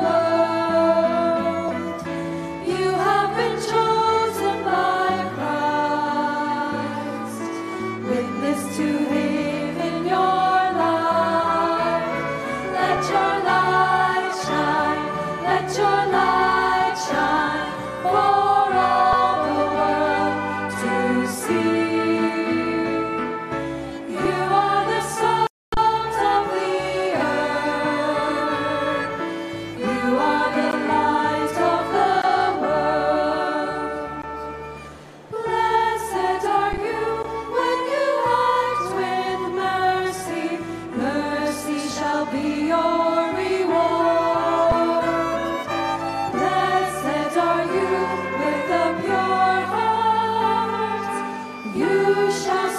Speaker 3: world. You have been chosen by Christ. Witness to Him in your life. Let your light shine. Let your light shine for all the world to see.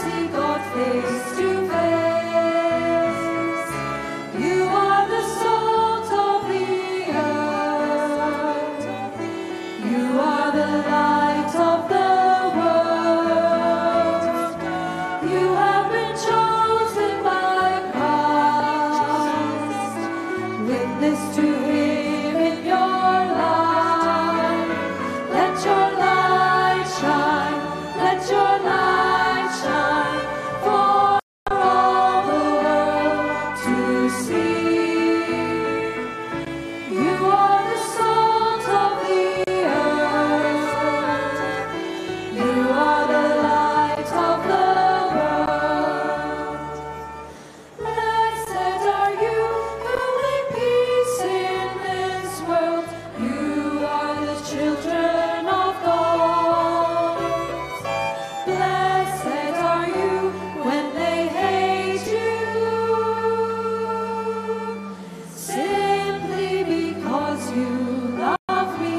Speaker 3: see God face to face. You are the salt of the earth. You are the light of the world. You have been chosen by Christ. Witness to Him in your life. Let your light shine. Let your light shine for all the world to see. You are the salt of the earth. You are the light of the world. Blessed are you who make peace in this world. You are the children of God. Blessed are you when they hate you, simply because you love me.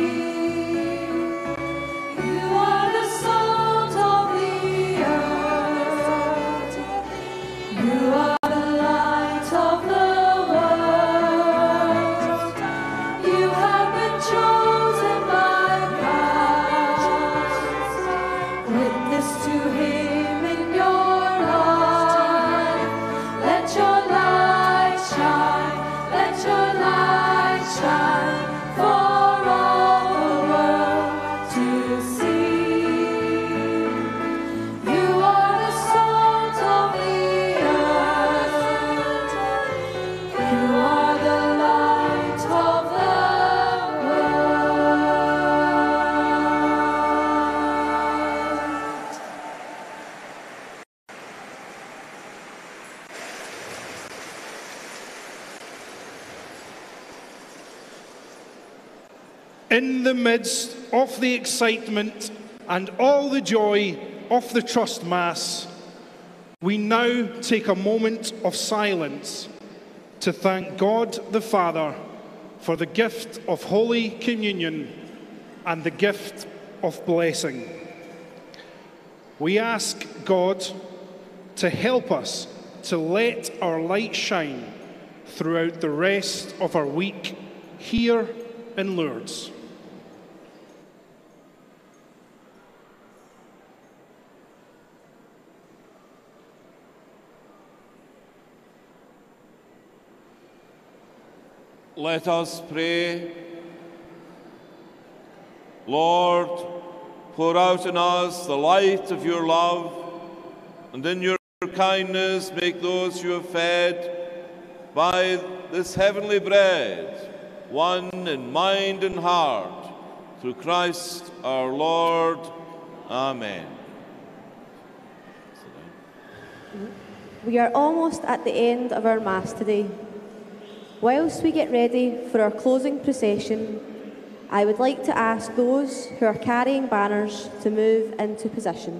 Speaker 3: You are the salt of the earth. You are the light of the world. You have been chosen by Christ. Witness to Him in your life. Let your light shine. Let your light shine for all the world to see. You are the salt of the earth. You are the light of the world.
Speaker 1: In the midst of the excitement and all the joy of the Trust Mass, we now take a moment of silence to thank God the Father for the gift of Holy Communion and the gift of blessing. We ask God to help us to let our light shine throughout the rest of our week here in Lourdes.
Speaker 4: Let us pray. Lord, pour out in us the light of your love, and in your kindness make those you have fed by this heavenly bread one in mind and heart, through Christ our Lord. Amen.
Speaker 2: We are almost at the end of our Mass today. Whilst we get ready for our closing procession, I would like to ask those who are carrying banners to move into position.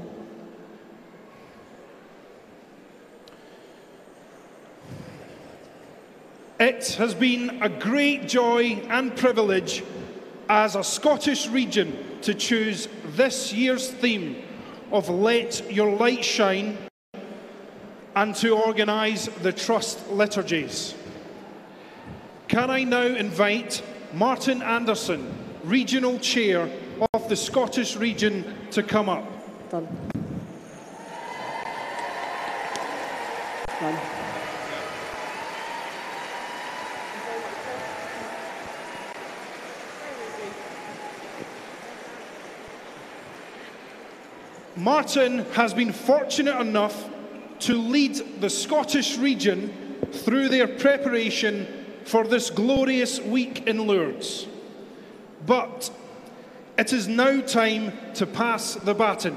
Speaker 1: It has been a great joy and privilege as a Scottish region to choose this year's theme of Let Your Light Shine and to organise the Trust liturgies. Can I now invite Martin Anderson, Regional Chair of the Scottish Region, to come up.
Speaker 2: Done. Done.
Speaker 1: Martin has been fortunate enough to lead the Scottish region through their preparation for this glorious week in Lourdes. But it is now time to pass the baton.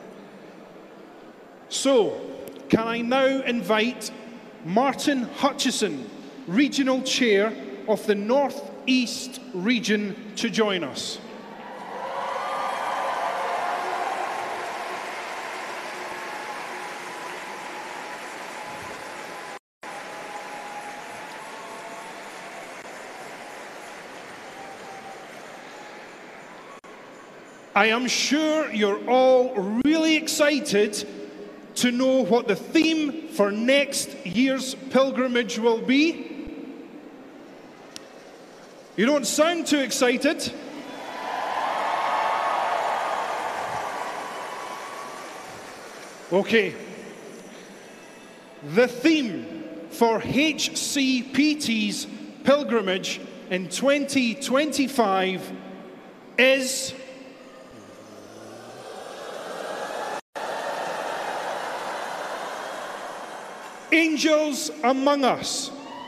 Speaker 1: So, can I now invite Martin Hutchison, Regional Chair of the North East Region, to join us. I am sure you're all really excited to know what the theme for next year's pilgrimage will be? You don't sound too excited. Okay. The theme for HCPT's pilgrimage in 2025 is Angels Among Us.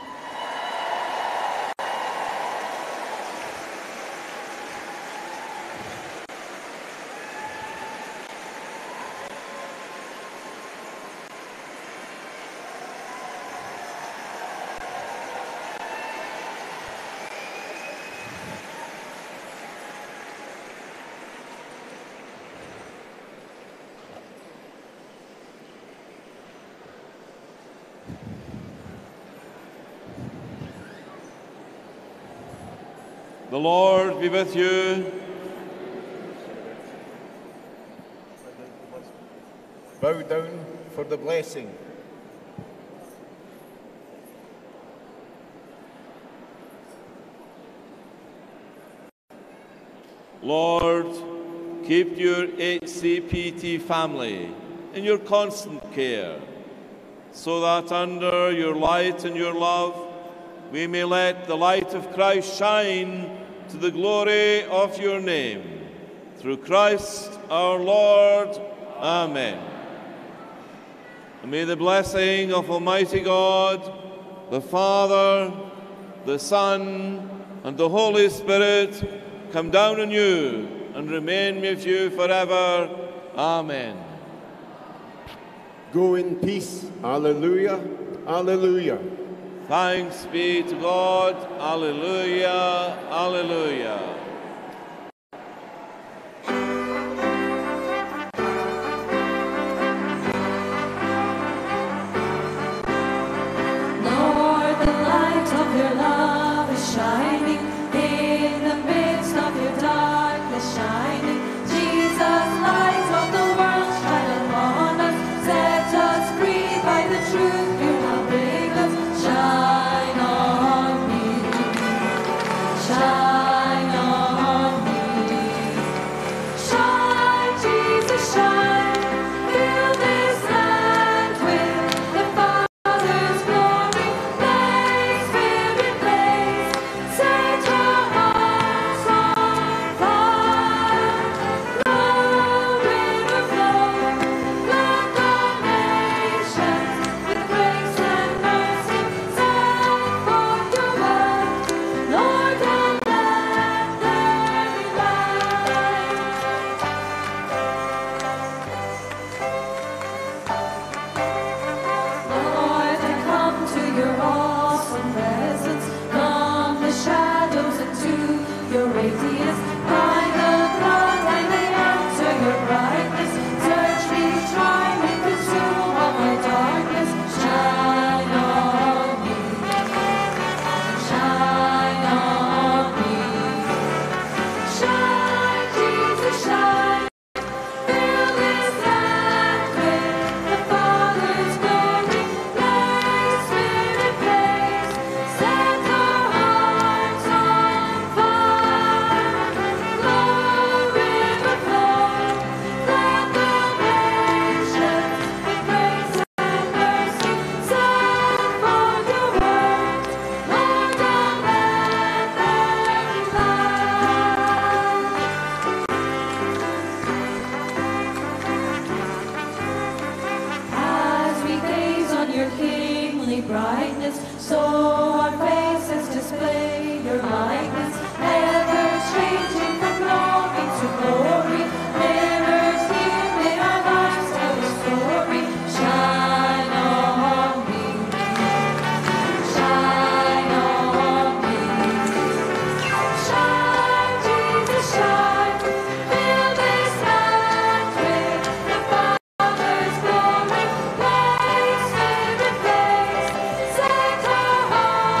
Speaker 4: The Lord be with you.
Speaker 5: Bow down for the blessing.
Speaker 4: Lord, keep your HCPT family in your constant care, so that under your light and your love, we may let the light of Christ shine to the glory of your name. Through Christ our Lord. Amen. And may the blessing of Almighty God, the Father, the Son, and the Holy Spirit come down on you and remain with you forever. Amen.
Speaker 5: Go in peace. Alleluia. Alleluia.
Speaker 4: Thanks be to God. Alleluia. Alleluia.
Speaker 3: Lord, the light of your love is shining in the midst of your darkness shining. Jesus, light of the world, shine upon us. Set us free by the truth you have bring us. Shine on me. Shine on me. Shine, Jesus, shine. Fill this land with the Father's glory. Place, Spirit, place. Set our hearts on fire. Flow, river, flow. Flood the nations with grace and mercy. Send forth your word, Lord, and let there be light. Lord, I come to your awesome presence. From the shadows into your radiance. By the blood I may enter your brightness. Search me, try me, consume all my darkness. Shine on me. Shine on me. Shine, Jesus, shine. Fill this land with the Father's glory. Place, Spirit, place. Set our hearts on fire. Flow, river, flow. Flood the nations with grace and mercy. Send forth your word, Lord, and let there be light. As we gaze on your kingly brightness, so our faces display your likeness, ever changing from glory to glory. Mirrors here, may our lives tell your story. Shine on me. Shine on me. Shine, Jesus, shine. Fill this land with the Father's glory. Place, Spirit, place. Set our hearts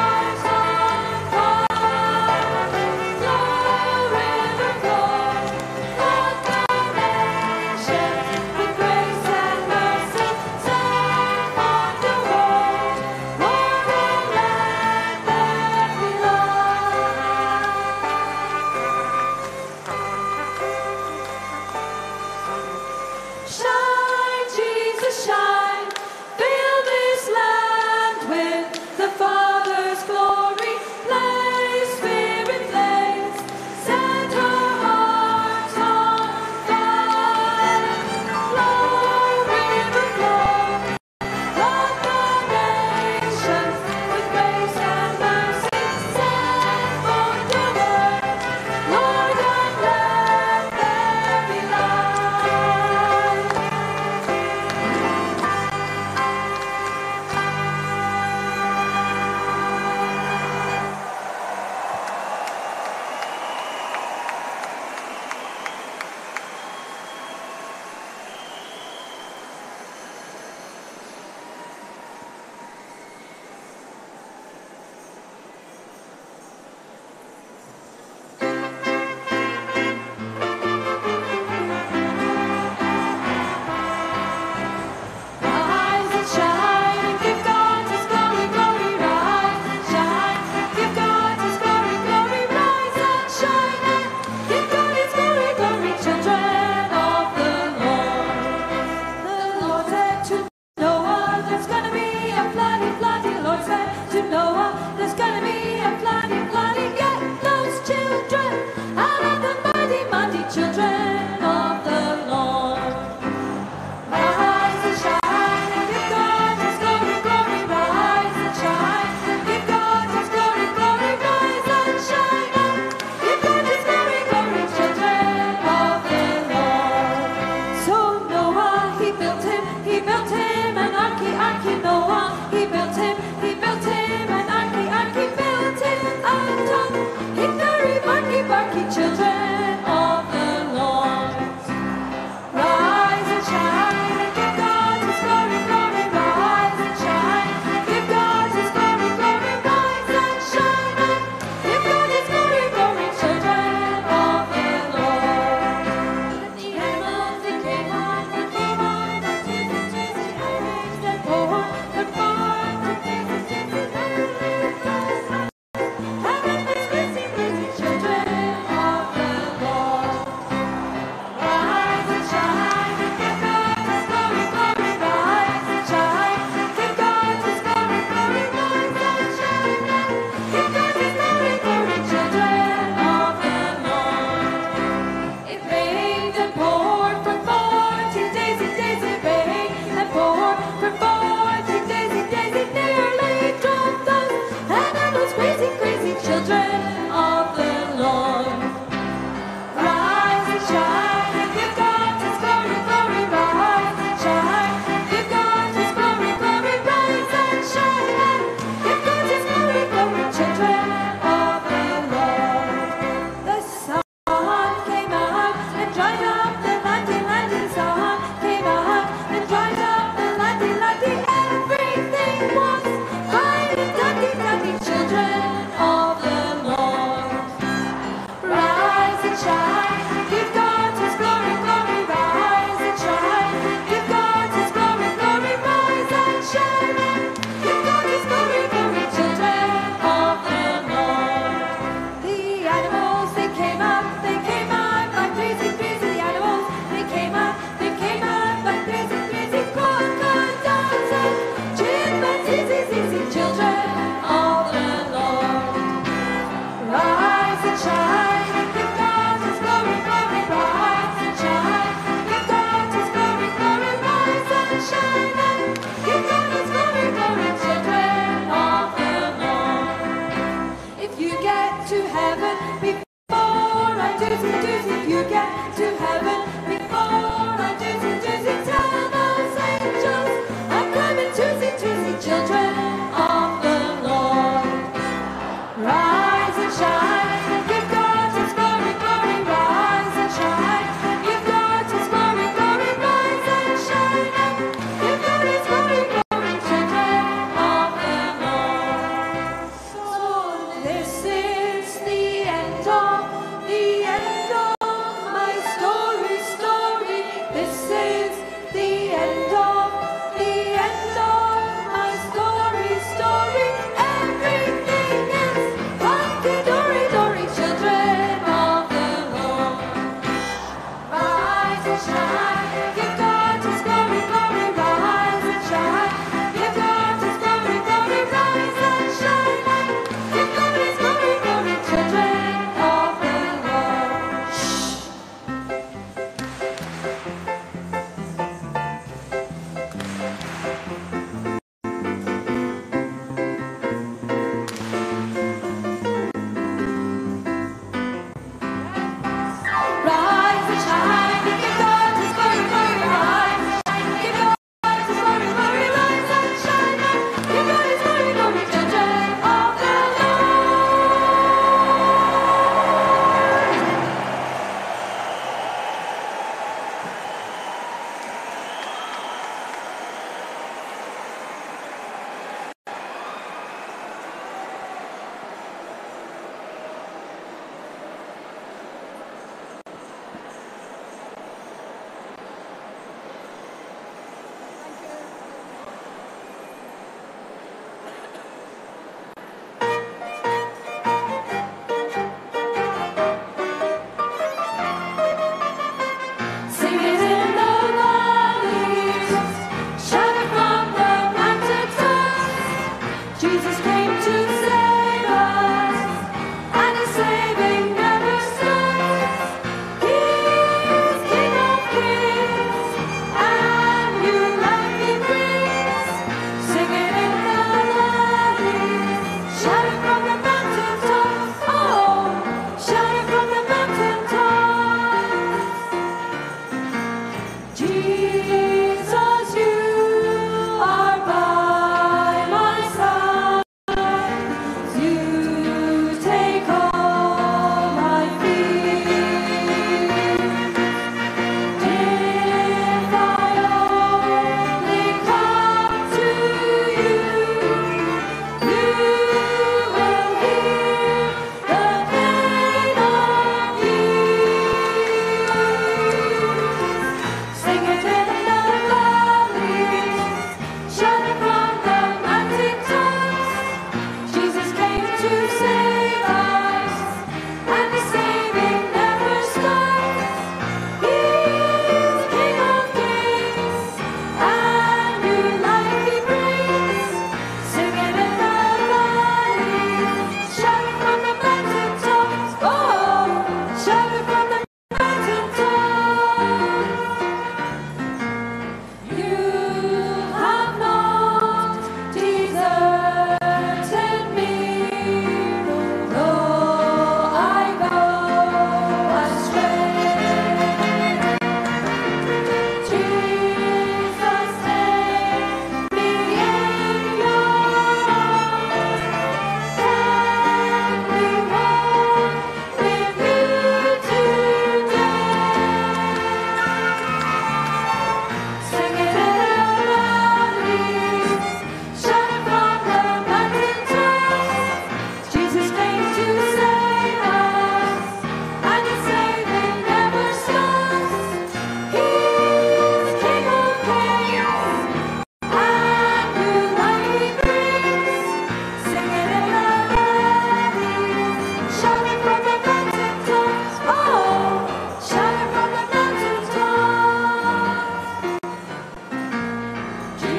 Speaker 3: He built him an arky, Noah. He built him an arky, built him a tub. Hickory, barky, children of the Lord. Rise and shine and give God His glory, glory. Rise and shine, give God His glory, glory. Rise and shine and give God His glory, glory. Children of the Lord. The animals they came on, the animals they came on.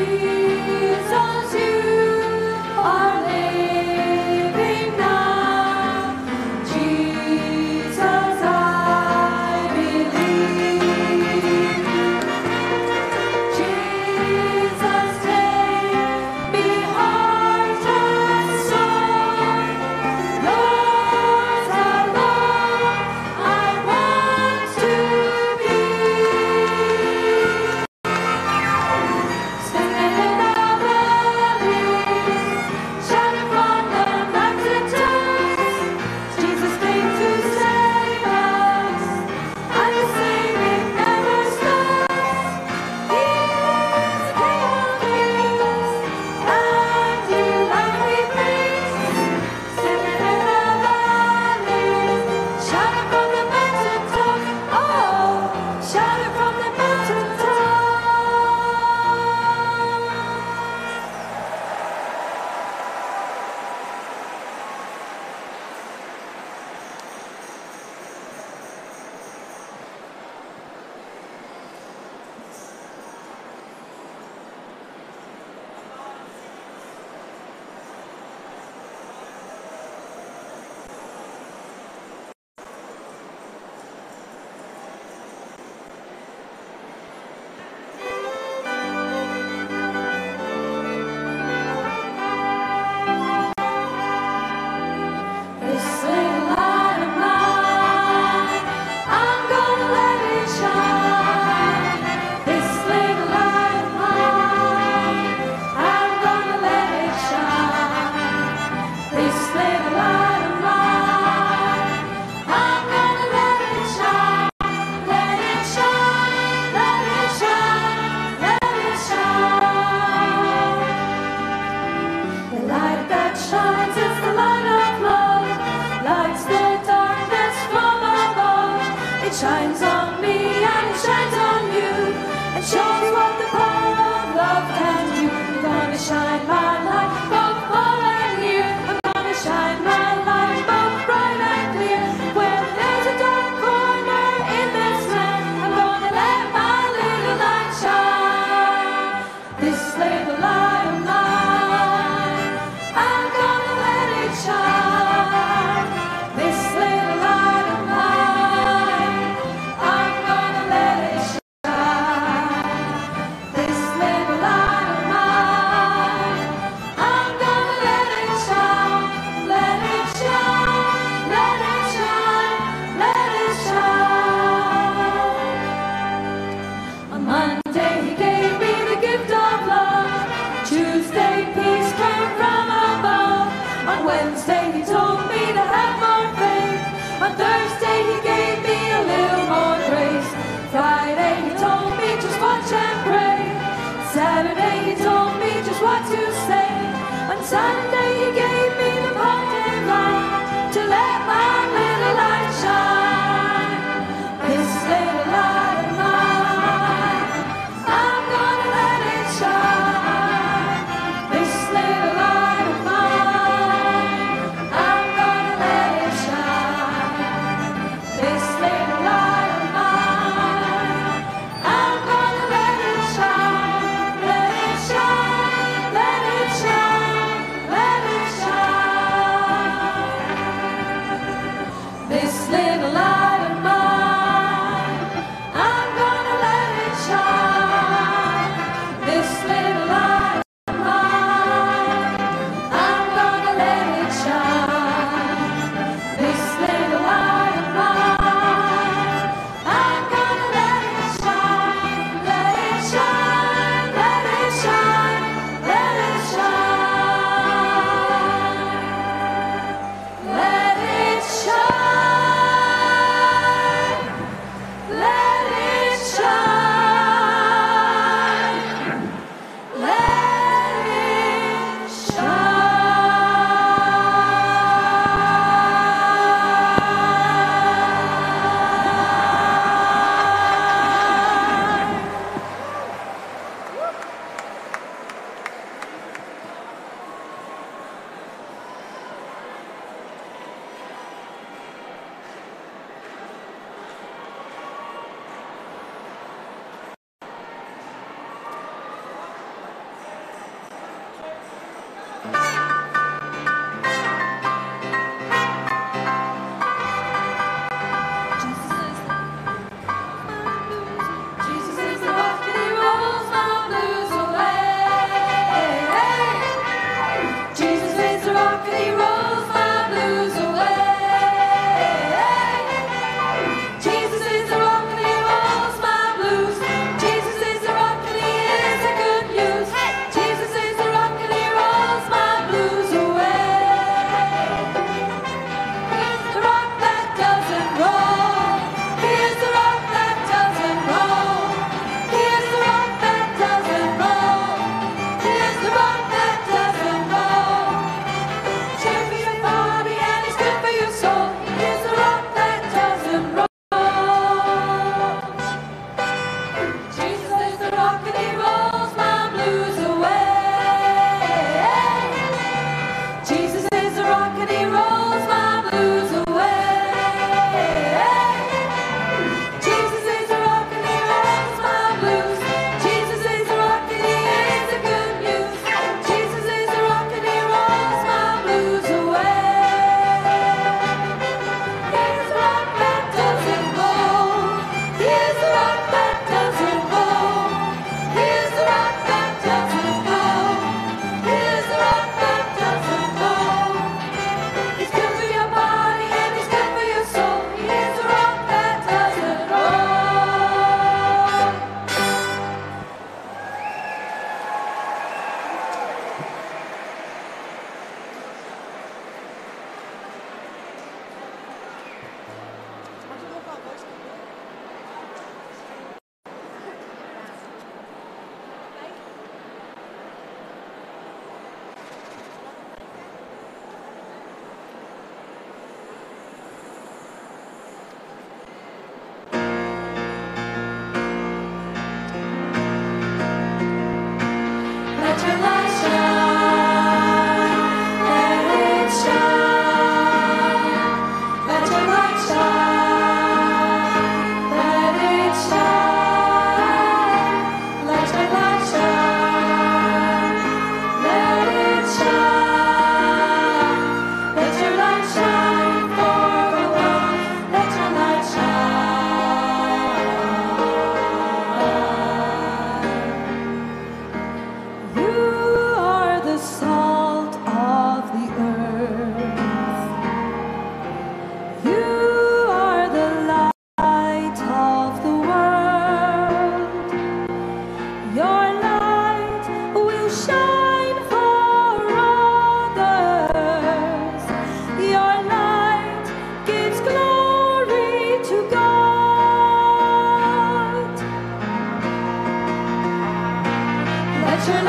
Speaker 3: Let it shine, let it shine.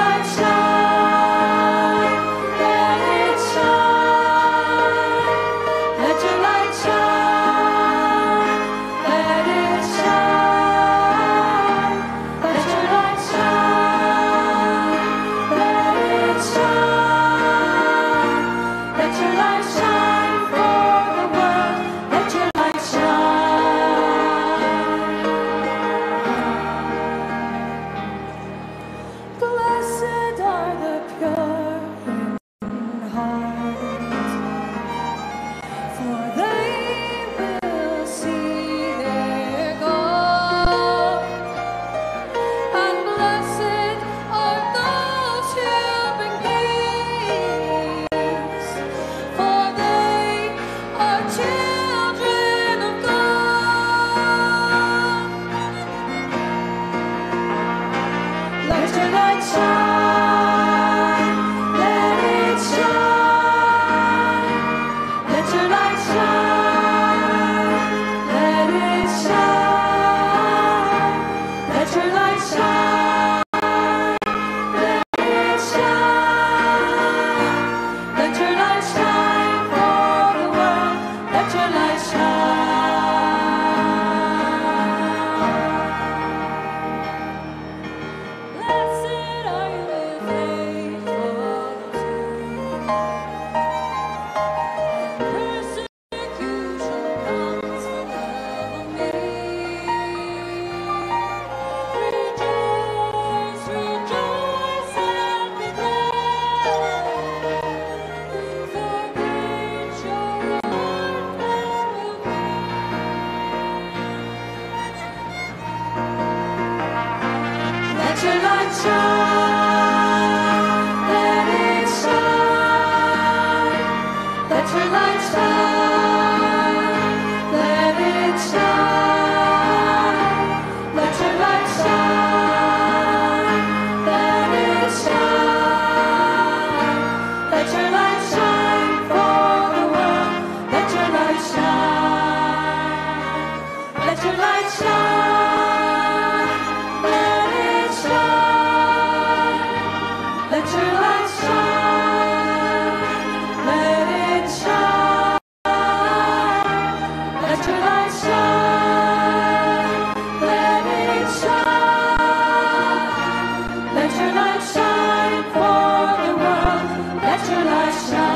Speaker 3: Let your light shine.